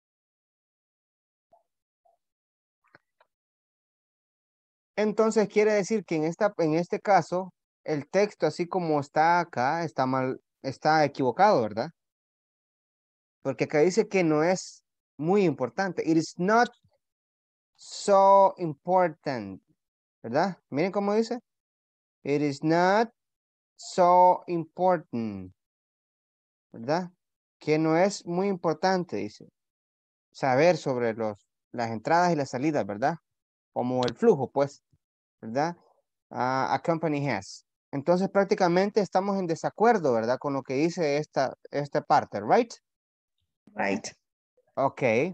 Entonces quiere decir que en este caso, el texto así como está acá, está mal, está equivocado, ¿verdad? Porque acá dice que no es muy importante. It is not so important, ¿verdad? Miren cómo dice. It is not so important, ¿verdad? Que no es muy importante, dice. Saber sobre las entradas y las salidas, ¿verdad? Como el flujo, pues, ¿verdad? A company has. Entonces prácticamente estamos en desacuerdo, ¿verdad? Con lo que dice esta parte, right? Right. Okay.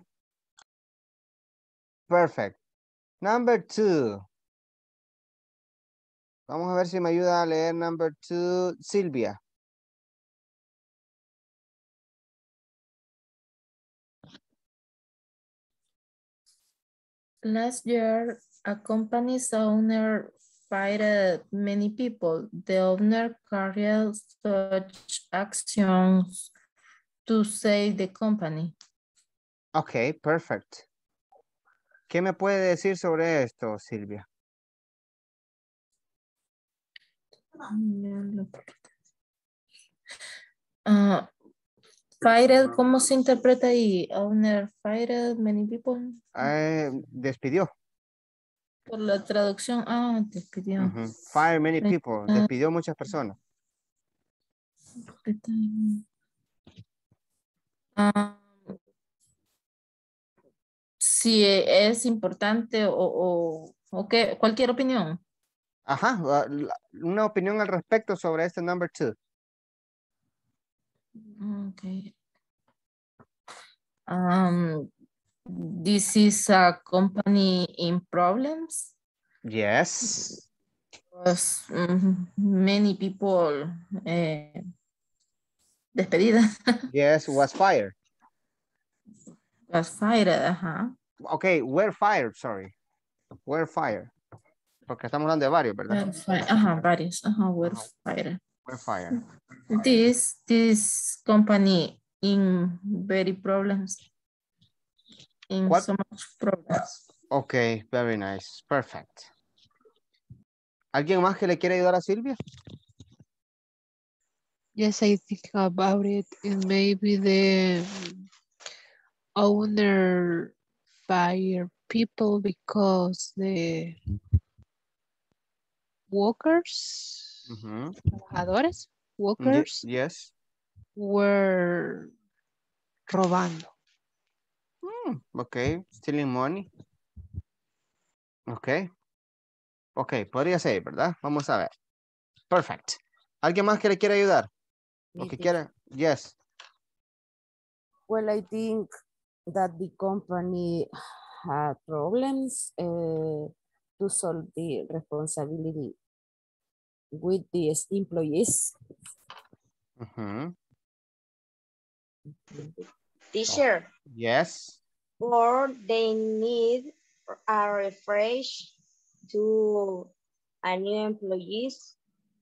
Perfect. Number 2. Vamos a ver si me ayuda a leer number 2, Silvia. Last year, a company's owner fired many people. The owner carried such actions to save the company. Okay, perfect. ¿Qué me puede decir sobre esto, Silvia? Fired, ¿cómo se interpreta ahí? Owner fired many people. Despidió. Por la traducción, despidió. Fire many people. Despidió muchas personas. Si es importante o qué, cualquier opinión. Ajá, una opinión al respecto sobre este number 2. Okay. This is a company in problems. Yes. Because, many people despedida. Yes, was fired. Was fired, ajá. Okay, were fired, sorry. Were fired. Porque estamos hablando de varios, ¿verdad? Ajá, varios. Ajá, were fired. Were fired. This company in very problems. In What? so much problems. Okay, very nice. Perfect. ¿Alguien más que le quiere ayudar a Silvia? Yes, I think about it. And maybe the owner fire people because the workers, trabajadores, workers, Yes. were robando. Okay, stealing money. Okay. Okay, podría ser, ¿verdad? Vamos a ver. Perfect. ¿Alguien más que le quiere ayudar? ¿O que quiera? Yes. Well, I think that the company had problems to solve the responsibility with the employees. Teacher. Yes. Or they need a refresh to a new employees.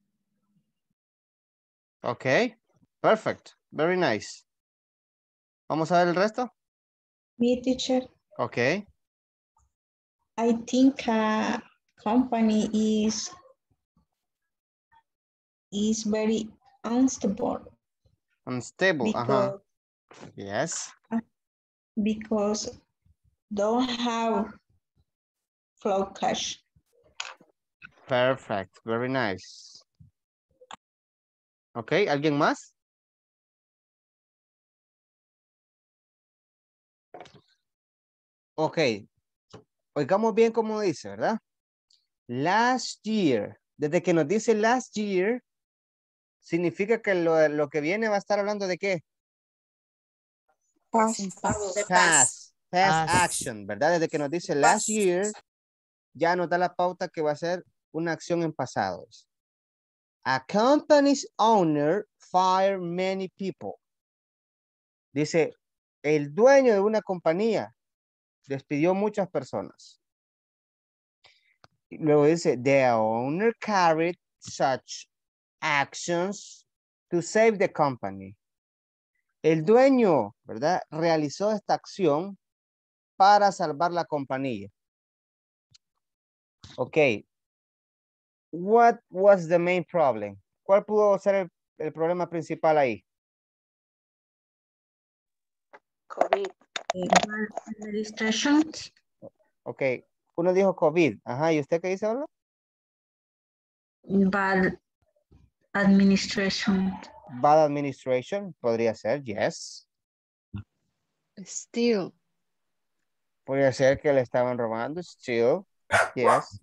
Okay. Perfect. Very nice. Vamos a ver el resto. Me, teacher. Okay. I think a company is very unstable. Unstable. Because, Yes. Because don't have flow cash. Perfect. Very nice. Okay. ¿Alguien más? Ok. Oigamos bien cómo dice, ¿verdad? Last year. Desde que nos dice last year, significa que lo que viene va a estar hablando de qué? Past action, ¿verdad? Desde que nos dice last year, ya nos da la pauta que va a ser una acción en pasado. A company's owner fired many people. Dice, el dueño de una compañía despidió muchas personas. Y luego dice, the owner carried such actions to save the company. El dueño, ¿verdad? Realizó esta acción para salvar la compañía. Ok. What was the main problem? ¿Cuál pudo ser el problema principal ahí? COVID. Administration. Ok. Uno dijo COVID. Ajá. ¿Y usted qué dice ahora? Bad administration. Bad administration. Podría ser, yes. Still. Podría ser que le estaban robando. Still, yes.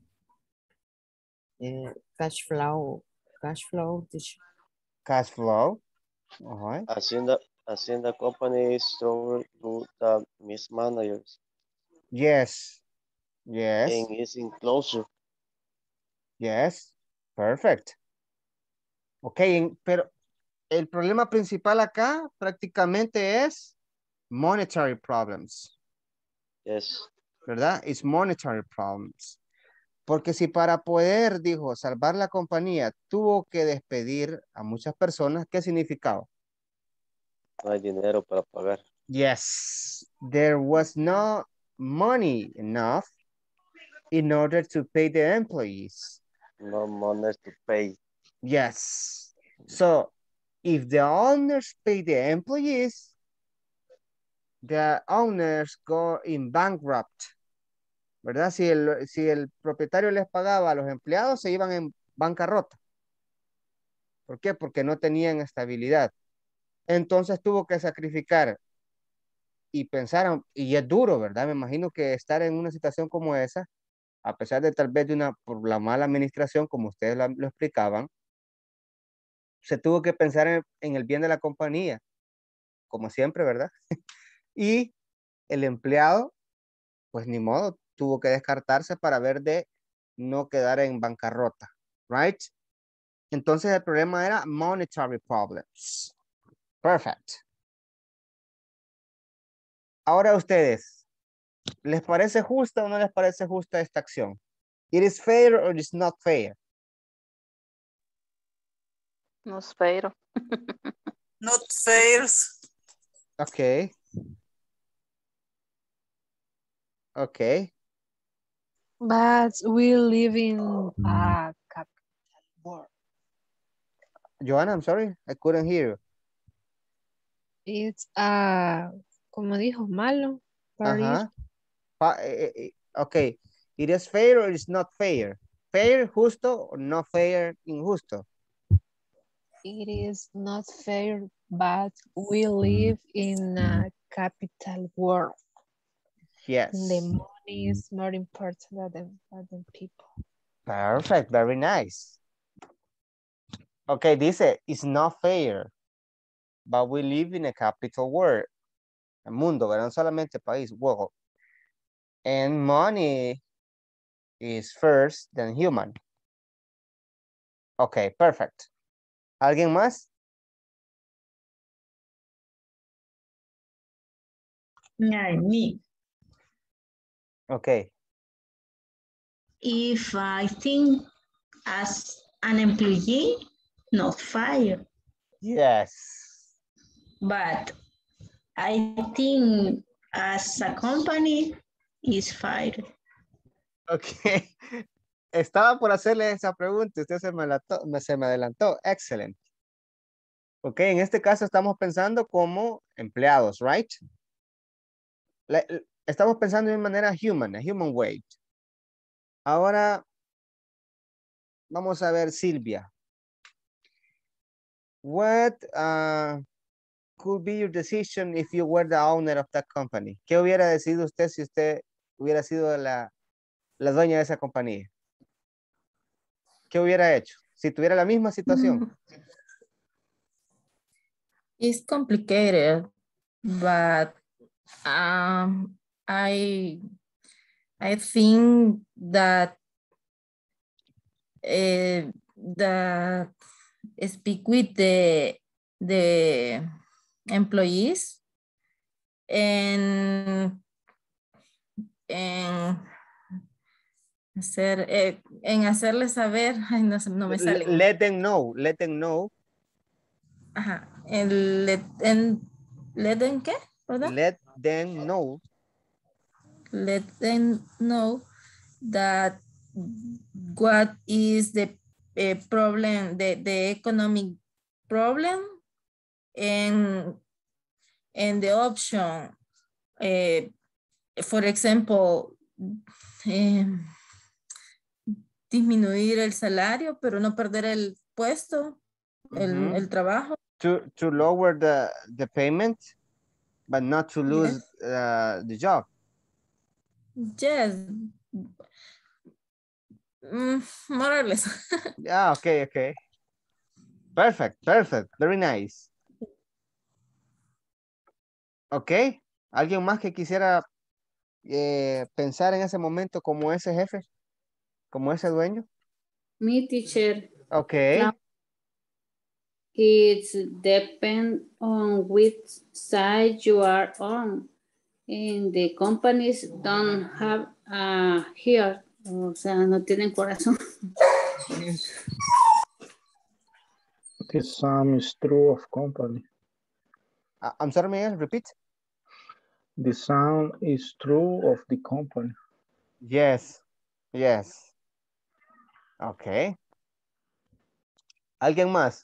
Cash flow. Cash flow. Cash flow. Ajá. Hacienda company is struggle to the mismanagers. Yes. Yes. And is in closure. Yes. Perfect. Ok, pero el problema principal acá prácticamente es monetary problems. Yes. ¿Verdad? It's monetary problems. Porque si para poder, dijo, salvar la compañía, tuvo que despedir a muchas personas, ¿qué significaba? No hay dinero para pagar. Yes, there was no money enough in order to pay the employees. No money to pay. Yes. So, if the owners pay the employees, the owners go in bankrupt. ¿Verdad? Si el propietario les pagaba a los empleados, se iban en bancarrota. ¿Por qué? Porque no tenían estabilidad. Entonces tuvo que sacrificar y pensaron, y es duro, ¿verdad? Me imagino que estar en una situación como esa, a pesar de tal vez por la mala administración, como ustedes lo explicaban, se tuvo que pensar en el bien de la compañía, como siempre, ¿verdad? Y el empleado, pues ni modo, tuvo que descartarse para ver de no quedar en bancarrota, right? Entonces el problema era monetary problems. Perfect. Ahora ustedes, ¿les parece justa o no les parece justa esta acción? It is fair or it is not fair? No es fair. Not fair. Okay. Okay. But we live in a capital world. Joanna, I'm sorry, I couldn't hear you. It's como dijo, malo. Ajá. Okay. It is fair or it is not fair? Fair, justo, or not fair, injusto? It is not fair, but we live in a capital world. Yes. The money is more important than people. Perfect, very nice. Okay, dice, it's not fair, but we live in a capital world. El mundo, ¿verdad? No solamente país, world. And money is first than human. Okay, perfect. ¿Alguien más? Yeah, me. Okay. If I think as an employee, not fire. Yes. But I think as a company is fire. Okay. Estaba por hacerle esa pregunta. Usted se me adelantó. Excelente. Ok, en este caso estamos pensando como empleados, right? Estamos pensando de manera human, a human way. Ahora, vamos a ver Silvia. What could be your decision if you were the owner of that company? ¿Qué hubiera decidido usted si usted hubiera sido la dueña de esa compañía? ¿Qué hubiera hecho? Si tuviera la misma situación. It's complicated, but I think that that speak with the employees and en en hacerle saber, ay, no me sale. Let them know, let them know. Ajá, let them ¿qué? ¿Perdón? Let them know. Let them know that what is the problem, the economic problem, and the option, for example, disminuir el salario, pero no perder el puesto, el trabajo. To lower the payment, but not to lose the job. Yes. More or less. Yeah, okay, okay. Perfect, perfect. Very nice. Ok. ¿Alguien más que quisiera pensar en ese momento como ese jefe? Como ese dueño? Me, teacher. Ok. It depends on which side you are on. And the companies don't have a heart. O sea, no tienen corazón. The same is true of company. I'm sorry, Miguel, repeat. The same is true of the company. Yes, yes. Ok. ¿Alguien más?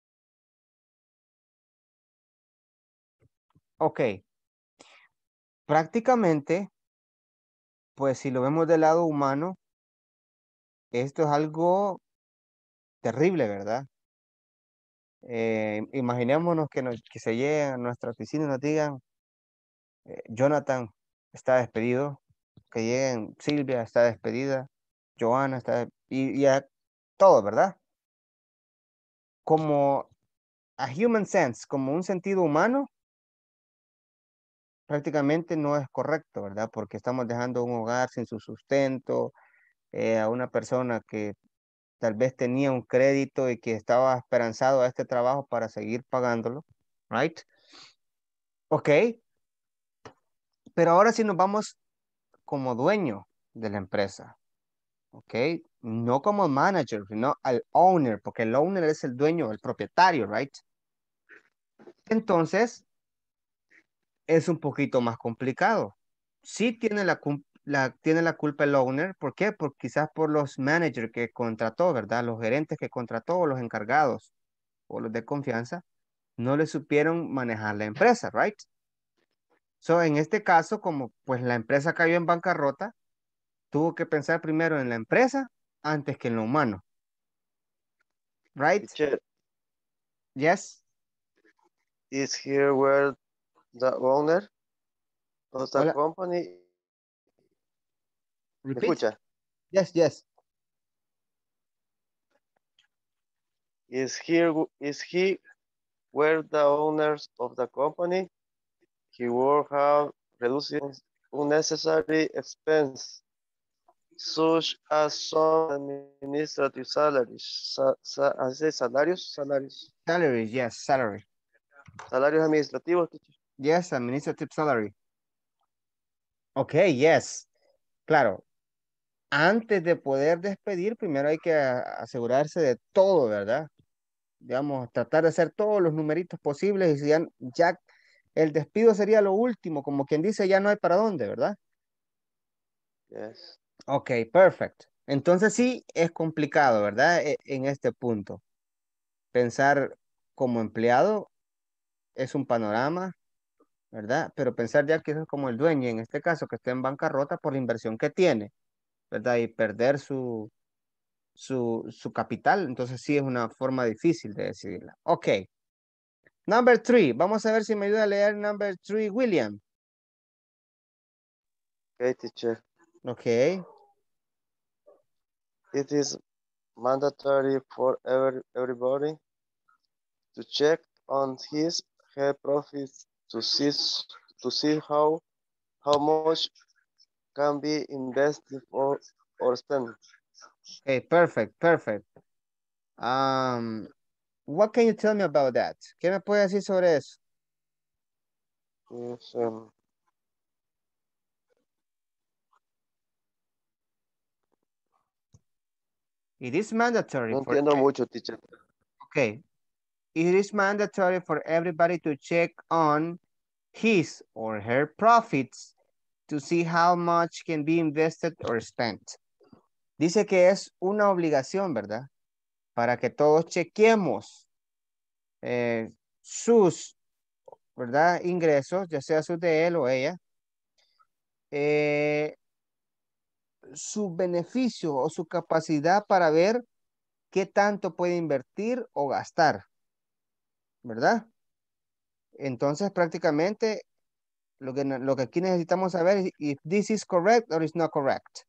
Ok. Prácticamente, pues si lo vemos del lado humano, esto es algo terrible, ¿verdad? Imaginémonos que se lleguen a nuestra oficina y nos digan, Jonathan está despedido, que lleguen, Silvia está despedida, Joana está, y a todo, ¿verdad? Como a human sense, como un sentido humano, prácticamente no es correcto, ¿verdad? Porque estamos dejando un hogar sin su sustento, a una persona que tal vez tenía un crédito y que estaba esperanzado a este trabajo para seguir pagándolo, right? Ok, pero ahora sí nos vamos como dueño de la empresa, ok, no como manager, sino al owner, porque el owner es el dueño, el propietario, right? Entonces, es un poquito más complicado. Sí tiene tiene la culpa el owner, ¿por qué? Porque quizás por los managers que contrató, ¿verdad? Los gerentes que contrató, o los encargados, o los de confianza, no le supieron manejar la empresa, right? So, en este caso, como pues la empresa cayó en bancarrota, tuvo que pensar primero en la empresa antes que en lo humano. Right? Teacher, Yes. is here where the owner of the Hola. company. ¿Me Repeat. escucha? Yes, yes. Is he where the owners of the company? He will have reducing unnecessary expense, such as some administrative salaries. Salarios. Salary, yes, salary. Salarios administrativos, teacher. Yes, administrative salary. Ok, yes. Claro. Antes de poder despedir, primero hay que asegurarse de todo, ¿verdad? Digamos, tratar de hacer todos los numeritos posibles y si ya el despido sería lo último, como quien dice, ya no hay para dónde, ¿verdad? Yes. Ok, perfecto. Entonces sí es complicado, ¿verdad? En este punto. Pensar como empleado es un panorama, ¿verdad? Pero pensar ya que eso es como el dueño, en este caso, que esté en bancarrota por la inversión que tiene, ¿verdad? Y perder su capital, entonces sí es una forma difícil de decidirla. Ok. Number 3. Vamos a ver si me ayuda a leer number 3, William. Okay, teacher. Ok. It is mandatory for everybody to check on her profits to see how much can be invested or spent. Okay, perfect. What can you tell me about that? ¿Qué me puede decir sobre eso? Yes, It is mandatory No for entiendo mucho, teacher. okay. It is mandatory for everybody to check on his or her profits to see how much can be invested or spent. Dice que es una obligación, ¿verdad? Para que todos chequemos sus, ¿verdad? Ingresos, ya sea sus de él o ella. Su beneficio o su capacidad para ver qué tanto puede invertir o gastar, ¿verdad? Entonces, prácticamente, lo que aquí necesitamos saber es if this is correct or is not correct.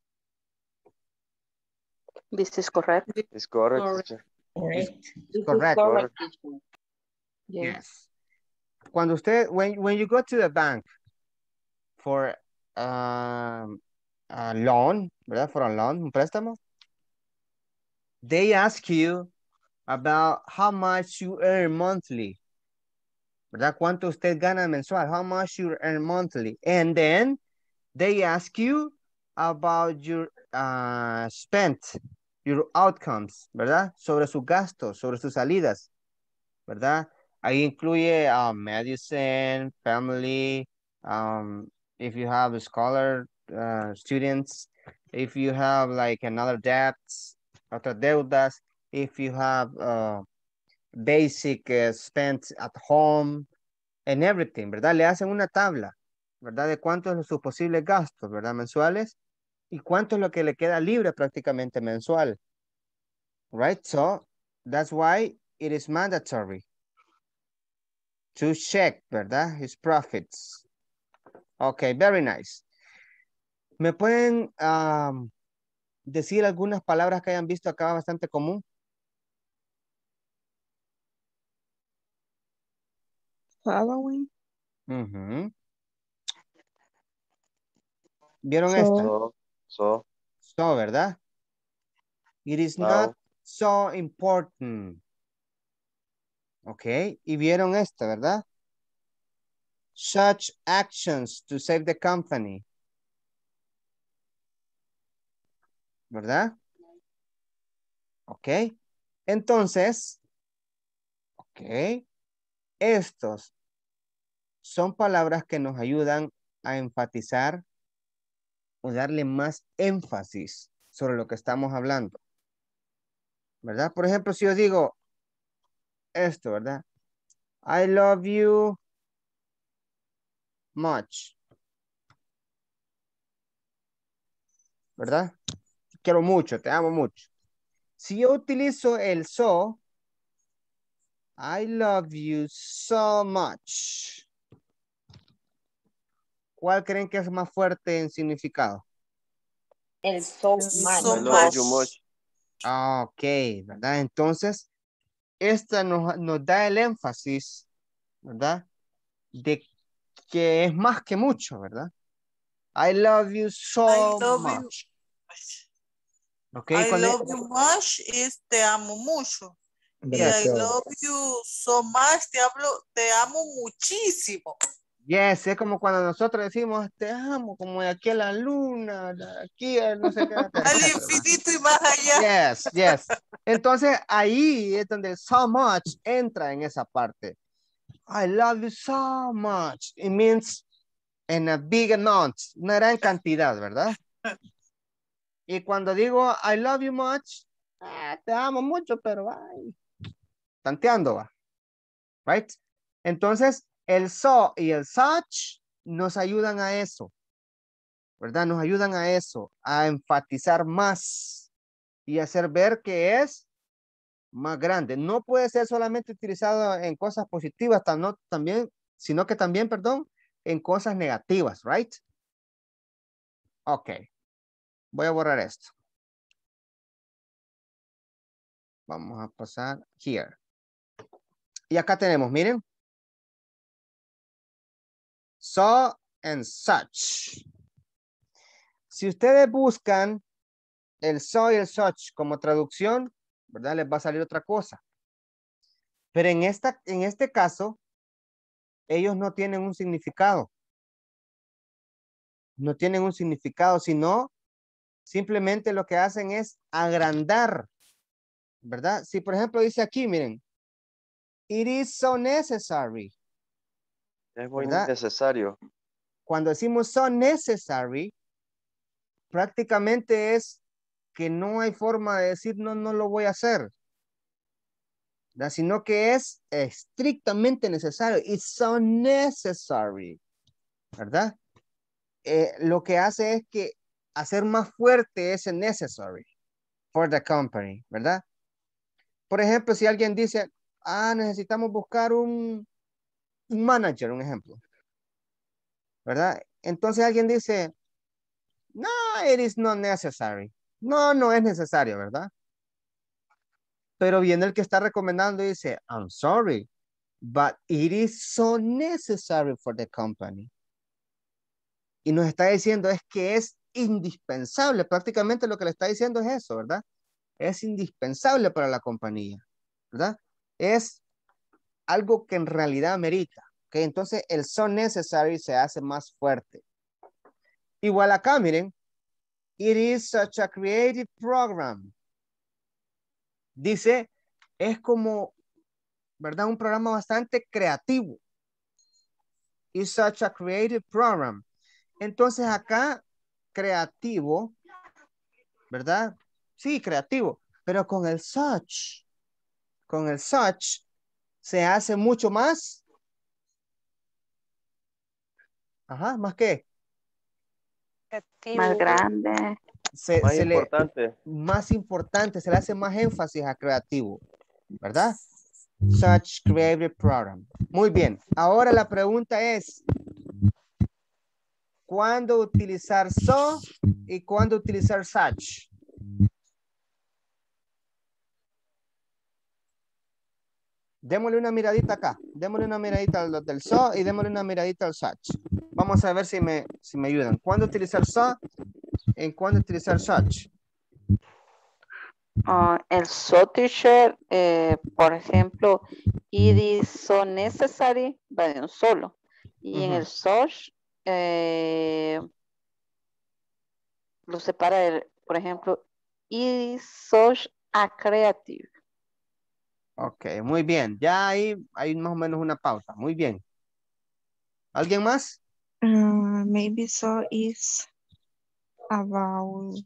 This is correct. It's correct, teacher. It's This correct. is correct, teacher. Yes. Cuando usted, when you go to the bank for a loan, ¿verdad? For a loan, un préstamo, they ask you about how much you earn monthly. ¿Verdad? ¿Cuánto usted gana mensual? How much you earn monthly? And then they ask you about your spent, your outcomes, ¿verdad? Sobre sus gastos, sobre sus salidas, ¿verdad? Ahí incluye medicine, family, if you have scholar students, if you have like another debts, otras deudas, if you have basic spent at home and everything, ¿verdad? Le hacen una tabla, ¿verdad? De cuántos son sus posibles gastos, ¿verdad? Mensuales y cuánto es lo que le queda libre prácticamente mensual. Right? So, that's why it is mandatory to check, ¿verdad? His profits. Okay, very nice. ¿Me pueden decir algunas palabras que hayan visto acá bastante común? Following. ¿Vieron esta? So, ¿verdad? It is now. not so important. Ok, y vieron esta, ¿verdad? Such actions to save the company. ¿Verdad? Ok. Entonces, ok. Estos son palabras que nos ayudan a enfatizar o darle más énfasis sobre lo que estamos hablando. ¿Verdad? Por ejemplo, si yo digo esto, ¿verdad? I love you much. ¿Verdad? Quiero mucho, te amo mucho. Si yo utilizo el so, I love you so much. ¿Cuál creen que es más fuerte en significado? El so I love you much. Ok, ¿verdad? Entonces, esta nos da el énfasis, ¿verdad? De que es más que mucho, ¿verdad? I love you so much. Okay, I love you much es te amo mucho. Y I love you so much te amo muchísimo. Yes, es como cuando nosotros decimos te amo, como de aquí a la luna, de aquí a no sé qué. Al infinito y más allá. Yes, yes. Entonces ahí es donde so much entra en esa parte. I love you so much. It means in a big amount, una gran cantidad, ¿verdad? Y cuando digo I love you much, te amo mucho, pero ay, tanteando va. Right? Entonces, el so y el such nos ayudan a eso, ¿verdad? Nos ayudan a eso, a enfatizar más y hacer ver que es más grande. No puede ser solamente utilizado en cosas positivas, sino que también, perdón, en cosas negativas, right? Ok. Voy a borrar esto. Vamos a pasar here. Y acá tenemos, miren. So and such. Si ustedes buscan el so y el such como traducción, ¿verdad? Les va a salir otra cosa. Pero en este caso, ellos no tienen un significado. No tienen un significado, sino simplemente lo que hacen es agrandar ¿verdad? Si por ejemplo dice aquí, miren, it is so necessary. Es muy ¿verdad? necesario. Cuando decimos so necessary, prácticamente es que no hay forma de decir no, no lo voy a hacer. ¿Verdad? Sino que es estrictamente necesario. It's so necessary. ¿Verdad? Lo que hace es que hacer más fuerte ese necessary for the company. ¿Verdad? Por ejemplo, si alguien dice, necesitamos buscar un manager, un ejemplo. ¿Verdad? Entonces alguien dice, no, it is not necessary. No, no es necesario, ¿verdad? Pero viene el que está recomendando y dice, I'm sorry, but it is so necessary for the company. Y nos está diciendo es que es indispensable. Prácticamente lo que le está diciendo es eso, ¿verdad? Es indispensable para la compañía, ¿verdad? Es algo que en realidad amerita. ¿Ok? Entonces el so necessary se hace más fuerte. Igual acá, miren. It is such a creative program. Dice, es como, ¿verdad? Un programa bastante creativo. It's such a creative program. Entonces acá, creativo, ¿verdad? Sí, creativo, pero con el such se hace mucho más. Ajá, ¿más qué? Más grande. Más importante. Más importante, se le hace más énfasis a creativo, ¿verdad? Such creative program. Muy bien. Ahora la pregunta es, ¿cuándo utilizar so y cuándo utilizar such? Démosle una miradita acá. Démosle una miradita a los del so y démosle una miradita al such. Vamos a ver si me ayudan. ¿Cuándo utilizar so y cuándo utilizar such? El so teacher, por ejemplo, it is so necessary, va de un solo. Y en el such, lo separa, por ejemplo, it is such a creative. Ok, muy bien. Ya hay más o menos una pauta. Muy bien. ¿Alguien más? Maybe so is about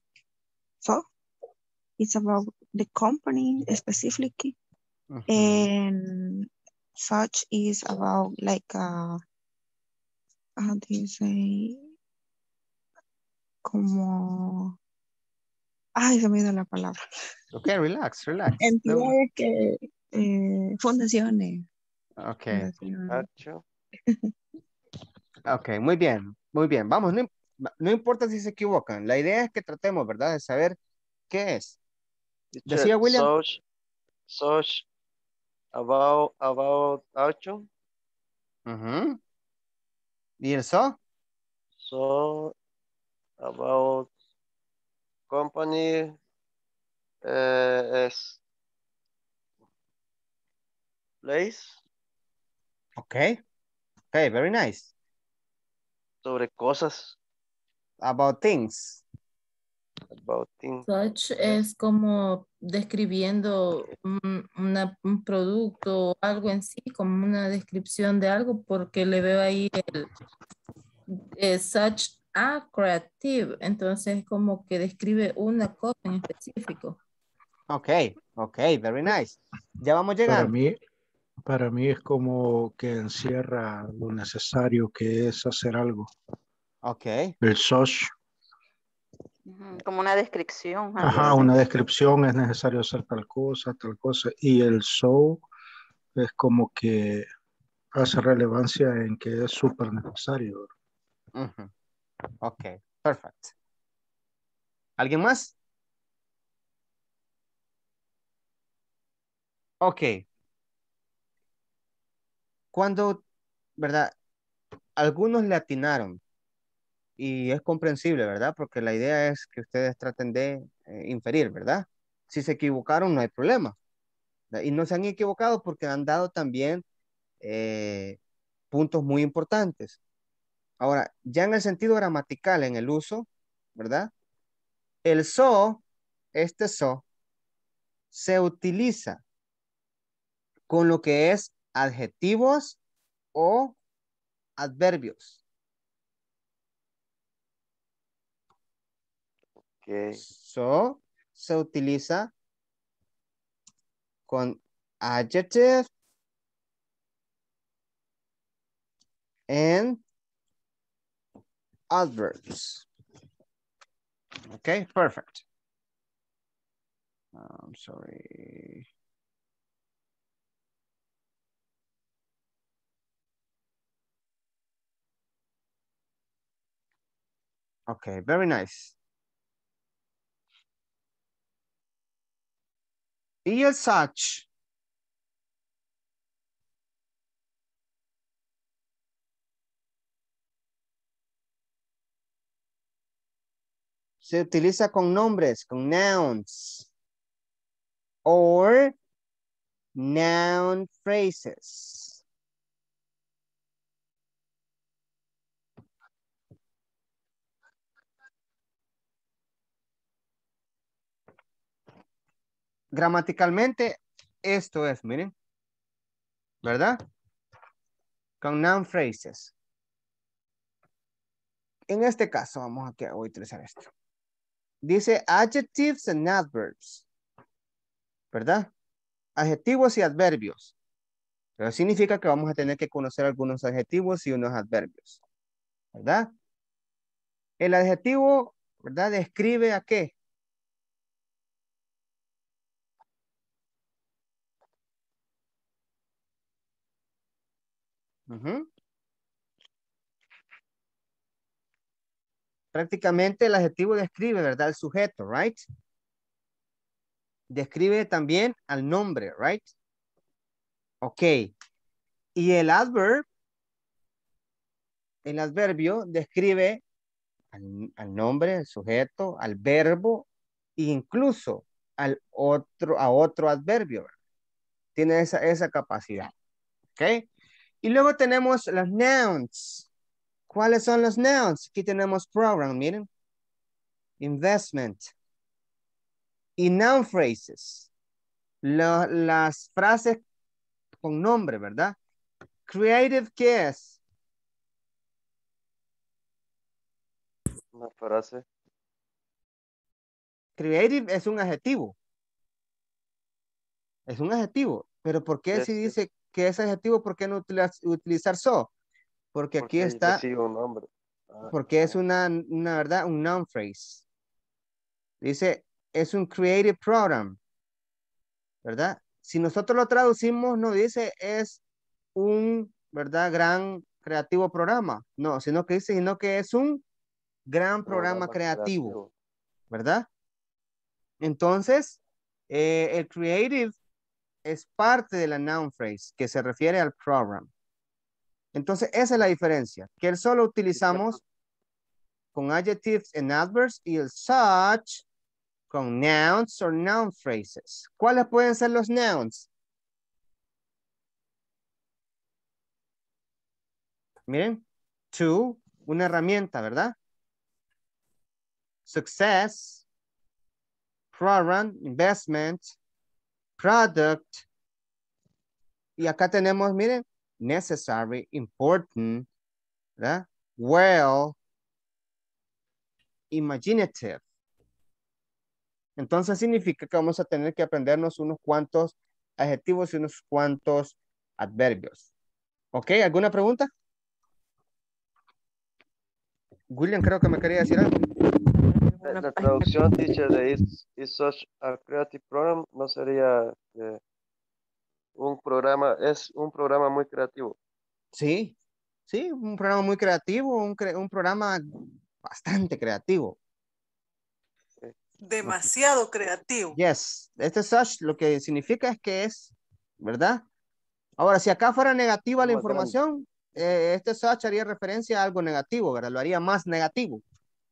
it's about the company specifically, and such is about like how do you say, como, se me dio la palabra. Ok, relax. Entidades que, fundaciones. Ok. Fundaciones. Ok, muy bien. Vamos, no importa si se equivocan. La idea es que tratemos, ¿verdad? De saber qué es. Decía William. Such about action. ¿Y el so? So about company es place. Okay, very nice. Sobre cosas. About things. Such es como describiendo un producto o algo en sí, como una descripción de algo, porque le veo ahí el such a creative, entonces como que describe una cosa en específico. Ok, very nice. Ya vamos llegando. Para mí es como que encierra lo necesario que es hacer algo. Ok. El such. Como una descripción. Ajá, una descripción, es necesario hacer tal cosa. Y el so es como que hace relevancia en que es súper necesario. Ok, perfecto. ¿Alguien más? Ok. Cuando, ¿verdad? Algunos le atinaron y es comprensible, ¿verdad? Porque la idea es que ustedes traten de inferir, ¿verdad? Si se equivocaron, no hay problema. ¿Verdad? Y no se han equivocado porque han dado también puntos muy importantes. Ahora, ya en el sentido gramatical, en el uso, ¿verdad? El so, este so, se utiliza con lo que es adjetivos o adverbios. Okay. So, se utiliza con adjective and adverbs. Okay, perfect. I'm sorry. Okay, very nice. Y el such. Se utiliza con nombres, con nouns. Or noun phrases. Gramaticalmente, esto es, miren. ¿Verdad? Con noun phrases. En este caso, vamos a utilizar esto. Dice adjectives and adverbs. ¿Verdad? Adjetivos y adverbios. Pero significa que vamos a tener que conocer algunos adjetivos y unos adverbios. ¿Verdad? El adjetivo, ¿verdad? Describe a qué. Prácticamente el adjetivo describe, ¿verdad? El sujeto, right? Describe también al nombre, right? Ok. Y el adverbio describe al nombre, al sujeto, al verbo, e incluso a otro adverbio. Tiene esa capacidad. Ok. Y luego tenemos los nouns. ¿Cuáles son los nouns? Aquí tenemos program, miren. Investment. Y noun phrases. Las frases con nombre, ¿verdad? Creative, ¿qué es? Una frase. Creative es un adjetivo. Es un adjetivo. Pero ¿por qué si dice que es adjetivo, por qué no utilizar so? Porque aquí está. Recibe un nombre. Porque es una verdad, un noun phrase. Dice, es un creative program. ¿Verdad? Si nosotros lo traducimos, no dice es un, ¿verdad? Gran creativo programa. No, sino que dice, sino que es un gran programa creativo. ¿Verdad? Entonces, el creative es parte de la noun phrase que se refiere al program. Entonces, esa es la diferencia. Que el solo utilizamos con adjectives and adverbs y el such con nouns o noun phrases. ¿Cuáles pueden ser los nouns? Miren, to, una herramienta, ¿verdad? Success, program, investment, product. Y acá tenemos, miren, necessary, important, ¿verdad? Well, imaginative. Entonces significa que vamos a tener que aprendernos unos cuantos adjetivos y unos cuantos adverbios. ¿Ok? ¿Alguna pregunta? William, creo que me quería decir algo. La traducción, teacher, de is such a creative program no sería un programa, es un programa muy creativo. Sí, sí, un programa muy creativo, un programa bastante creativo. Demasiado creativo. Yes, este such lo que significa es que es, ¿verdad? Ahora, si acá fuera negativa la información, este such haría referencia a algo negativo, ¿verdad? Lo haría más negativo.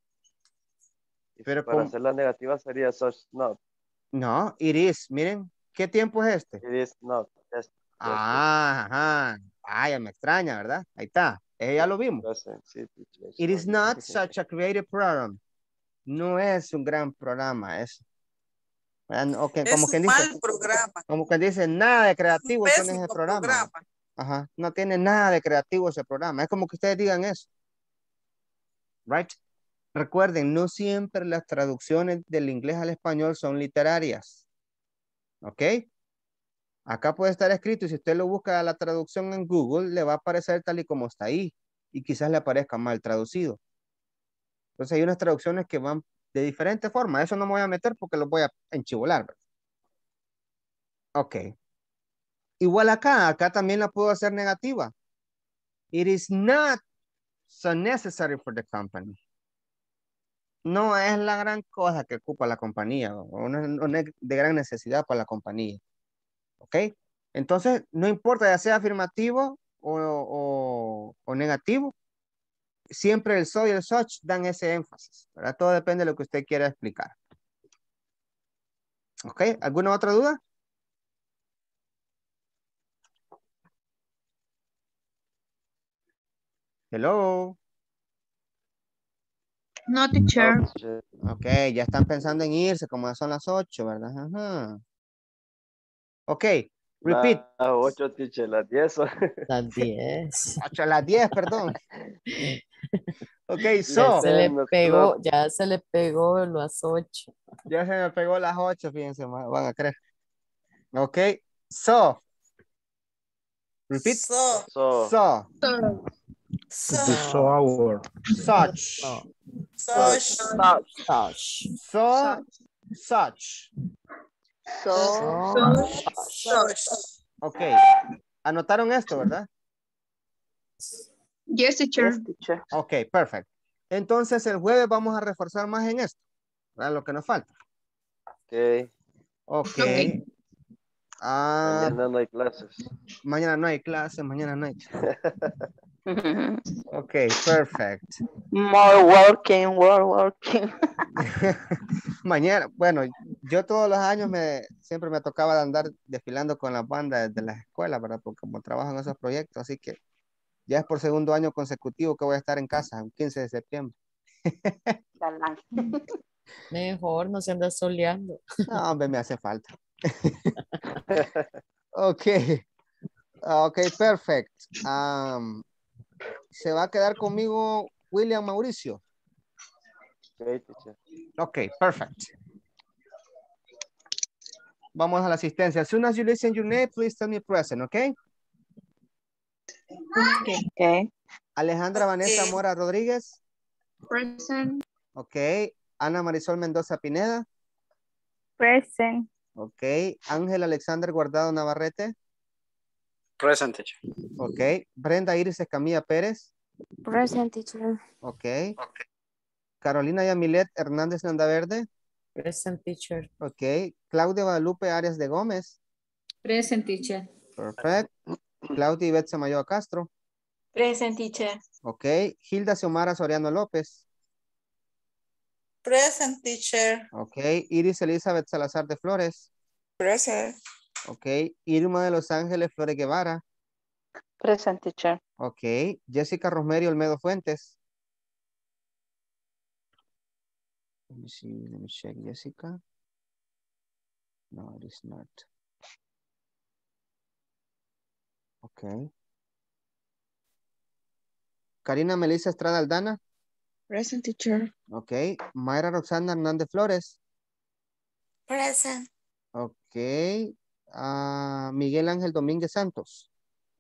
Pero para hacer la negativa sería such not. No, it is. Miren, ¿qué tiempo es este? It is not. Yes, ajá. Vaya, me extraña, ¿verdad? Ahí está. Ya lo vimos. It is not such a creative program. No es un gran programa, es. Okay, Es como un quien dice, mal programa. como quien dice, nada de creativo tiene ese Pésimo programa. programa. Ajá, no tiene nada de creativo ese programa. Es como que ustedes digan eso. Right? Recuerden, no siempre las traducciones del inglés al español son literarias. ¿Ok? Acá puede estar escrito y si usted lo busca la traducción en Google, le va a aparecer tal y como está ahí. Y quizás le aparezca mal traducido. Entonces hay unas traducciones que van de diferente forma. Eso no me voy a meter porque los voy a enchivolar. ¿Verdad? Ok. Igual acá también la puedo hacer negativa. It is not so necessary for the company. No es la gran cosa que ocupa la compañía o no es de gran necesidad para la compañía. ¿Ok? Entonces, no importa ya sea afirmativo o negativo, siempre el so y el such dan ese énfasis. ¿Verdad? Todo depende de lo que usted quiera explicar. ¿Ok? ¿Alguna otra duda? Hello. No, teacher. Ok, ya están pensando en irse, como ya son las 8, ¿verdad? Ajá. Ok, repeat. Las 8, teacher, las 10. Las 10. 8 a las 10, perdón. Ok, Ya so. ya se le pegó las 8. Ya se me pegó las 8, fíjense, van a creer. Ok, so. Repeat. So. So. The hour. Such. Such. So. Such. Such. Ok. Anotaron esto, ¿verdad? Yes, teacher. Ok, perfecto. Entonces el jueves vamos a reforzar más en esto. ¿Verdad? Lo que nos falta. Ok. Ok. Mañana no hay clases. Mañana no hay clases, mañana no hay clases. Ok, perfect. More working. Mañana, bueno, yo todos los años siempre me tocaba andar desfilando con las bandas de las escuelas, ¿verdad? Porque como trabajo en esos proyectos, así que ya es por segundo año consecutivo que voy a estar en casa, el 15 de septiembre. Mejor no se anda soleando. No, hombre, me hace falta. Ok. Ok, perfect. Se va a quedar conmigo William Mauricio. Okay, teacher. Ok, perfect. Vamos a la asistencia. As soon as you listen your name, please tell me present, okay? Okay. Alejandra Vanessa Mora Rodríguez. Present. Ok. Ana Marisol Mendoza Pineda. Present. Ok. Ángel Alexander Guardado Navarrete. Present, teacher. Ok. Brenda Iris Escamilla Pérez. Present, teacher. Ok. Carolina Yamilet Hernández Landaverde. Present, teacher. Ok. Claudia Guadalupe Arias de Gómez. Present, teacher. Perfect. Claudia Ivette Samayoa Castro. Present, teacher. Ok. Hilda Xiomara Soriano López. Present, teacher. Ok. Iris Elizabeth Salazar de Flores. Present. Ok. Irma de Los Ángeles Flores Guevara. Present, teacher. Ok. Jessica Rosemary Olmedo Fuentes. Let me check Jessica. No, it is not. Ok. Karina Melissa Estrada Aldana. Present, teacher. Ok. Mayra Roxana Hernández Flores. Present. Ok. Miguel Ángel Domínguez Santos.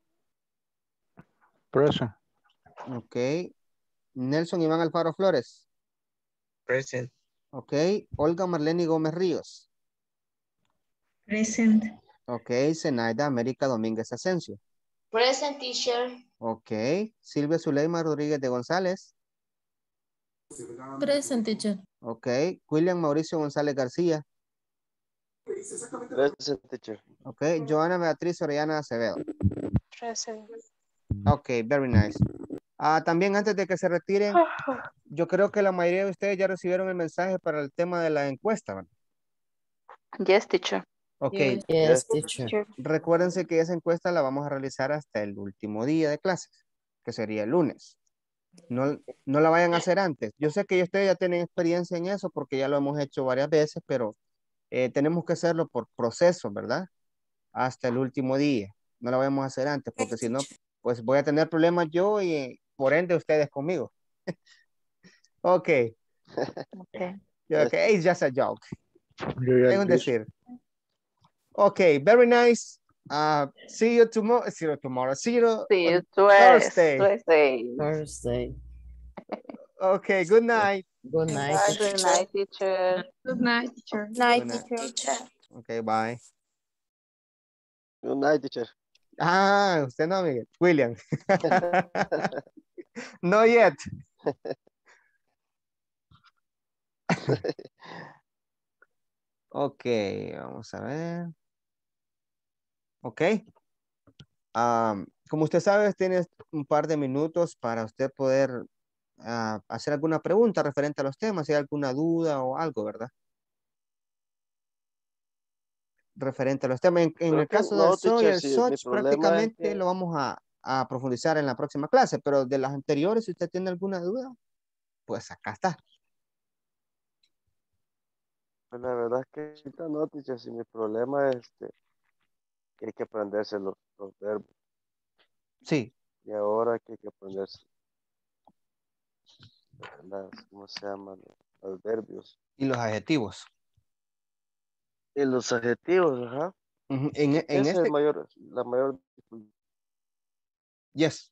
Present. Ok. Nelson Iván Alfaro Flores. Present. Ok. Olga Marlene Gómez Ríos. Present. Ok. Zenaida América Domínguez Asensio. Present, teacher. Ok. Silvia Zuleima Rodríguez de González. Present, teacher. Ok. William Mauricio González García. Present, teacher. Ok. Joana Beatriz Orellana Acevedo. Present. Ok, very nice. También antes de que se retiren, yo creo que la mayoría de ustedes ya recibieron el mensaje para el tema de la encuesta, ¿verdad? Yes, teacher. Ok. Yes, teacher. Recuérdense que esa encuesta la vamos a realizar hasta el último día de clases, que sería el lunes. No la vayan a hacer antes. Yo sé que ustedes ya tienen experiencia en eso porque ya lo hemos hecho varias veces, pero tenemos que hacerlo por proceso, ¿verdad? Hasta el último día. No lo vamos a hacer antes, porque si no, pues voy a tener problemas yo y por ende ustedes conmigo. Ok. Okay. Okay, it's just a joke. Yo ya Es un listo. decir. Okay, very nice. See you tomorrow. See you tomorrow. See you See you on Thursday. Thursday. Okay, good night. Good night. Good night, teacher. Good night, teacher. Night, Good night. teacher. Okay, bye. Good night, teacher. Ah, usted no, Miguel. William. No yet. Ok, vamos a ver. Ok. Como usted sabe, tiene un par de minutos para usted poder hacer alguna pregunta referente a los temas, si hay alguna duda o algo, ¿verdad? Referente a los temas. En Creo el que caso del no, SOH y teacher, el sí, mi SOCH, problema es prácticamente que lo vamos a profundizar en la próxima clase, pero de las anteriores, si usted tiene alguna duda, pues acá está. pues, la verdad es que ahorita no, teacher, si mi problema es que hay que aprenderse los verbos. Sí. Y ahora que hay que aprenderse ¿cómo se llaman? Los verbios. Y los adjetivos. Y los adjetivos, ajá. Ujú. En Esa es este, la mayor dificultad. yes.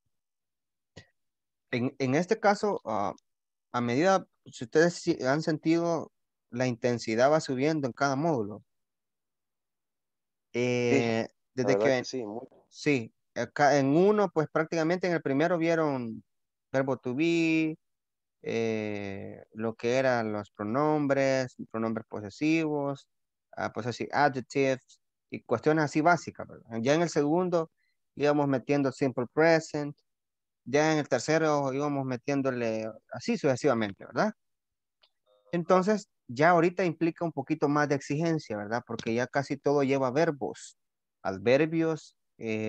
En este caso, a medida, si ustedes han sentido, la intensidad va subiendo en cada módulo. Sí, la Desde verdad que, que sí, mucho. sí, acá en uno, pues prácticamente en el primero vieron verbo to be, lo que eran los pronombres posesivos, pues así, adjectives y cuestiones así básicas, ¿verdad? Ya en el segundo íbamos metiendo simple present, ya en el tercero íbamos metiéndole así sucesivamente, ¿verdad? Entonces, ya ahorita implica un poquito más de exigencia, ¿verdad? Porque ya casi todo lleva verbos, adverbios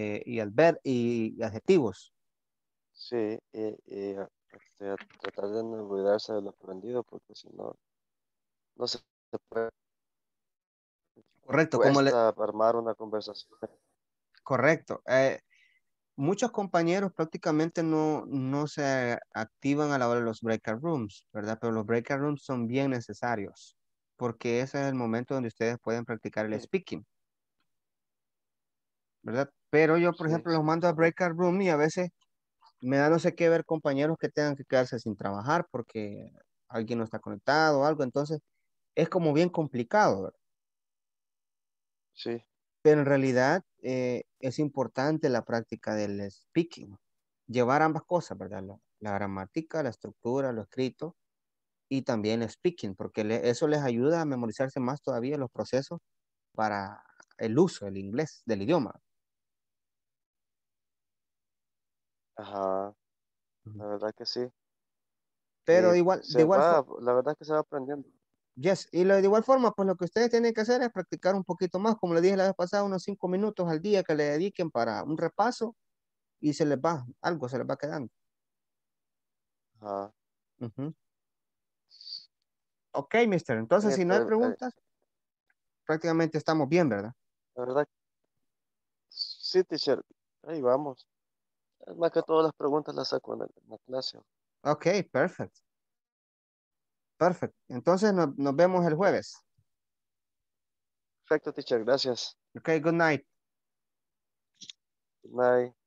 y adjetivos. Sí, tratar de no olvidarse de lo aprendido, porque si no, no se puede. Correcto, Cuesta armar una conversación. correcto. Muchos compañeros prácticamente no se activan a la hora de los breakout rooms, ¿verdad? Pero los breakout rooms son bien necesarios, porque ese es el momento donde ustedes pueden practicar el speaking, ¿verdad? Pero yo, por ejemplo, los mando a breakout room y a veces me da no sé qué ver compañeros que tengan que quedarse sin trabajar porque alguien no está conectado o algo, entonces es como bien complicado, ¿verdad? Sí. Pero en realidad es importante la práctica del speaking, llevar ambas cosas, ¿verdad? La gramática, la estructura, lo escrito y también el speaking, porque eso les ayuda a memorizarse más todavía los procesos para el uso del inglés, del idioma. Ajá, la verdad que sí. Pero igual, de igual la verdad que se va aprendiendo. yes, y de igual forma, pues lo que ustedes tienen que hacer es practicar un poquito más, como les dije la vez pasada, unos 5 minutos al día que le dediquen para un repaso y algo se les va quedando. Ajá. Ujú. Ok, mister, entonces si no hay preguntas, prácticamente estamos bien, ¿verdad? La verdad, sí, teacher, ahí vamos. Es más que todas las preguntas las saco en la clase. Ok, perfecto. Perfecto. Entonces nos vemos el jueves. Perfecto, teacher, gracias. Ok, good night. Good night.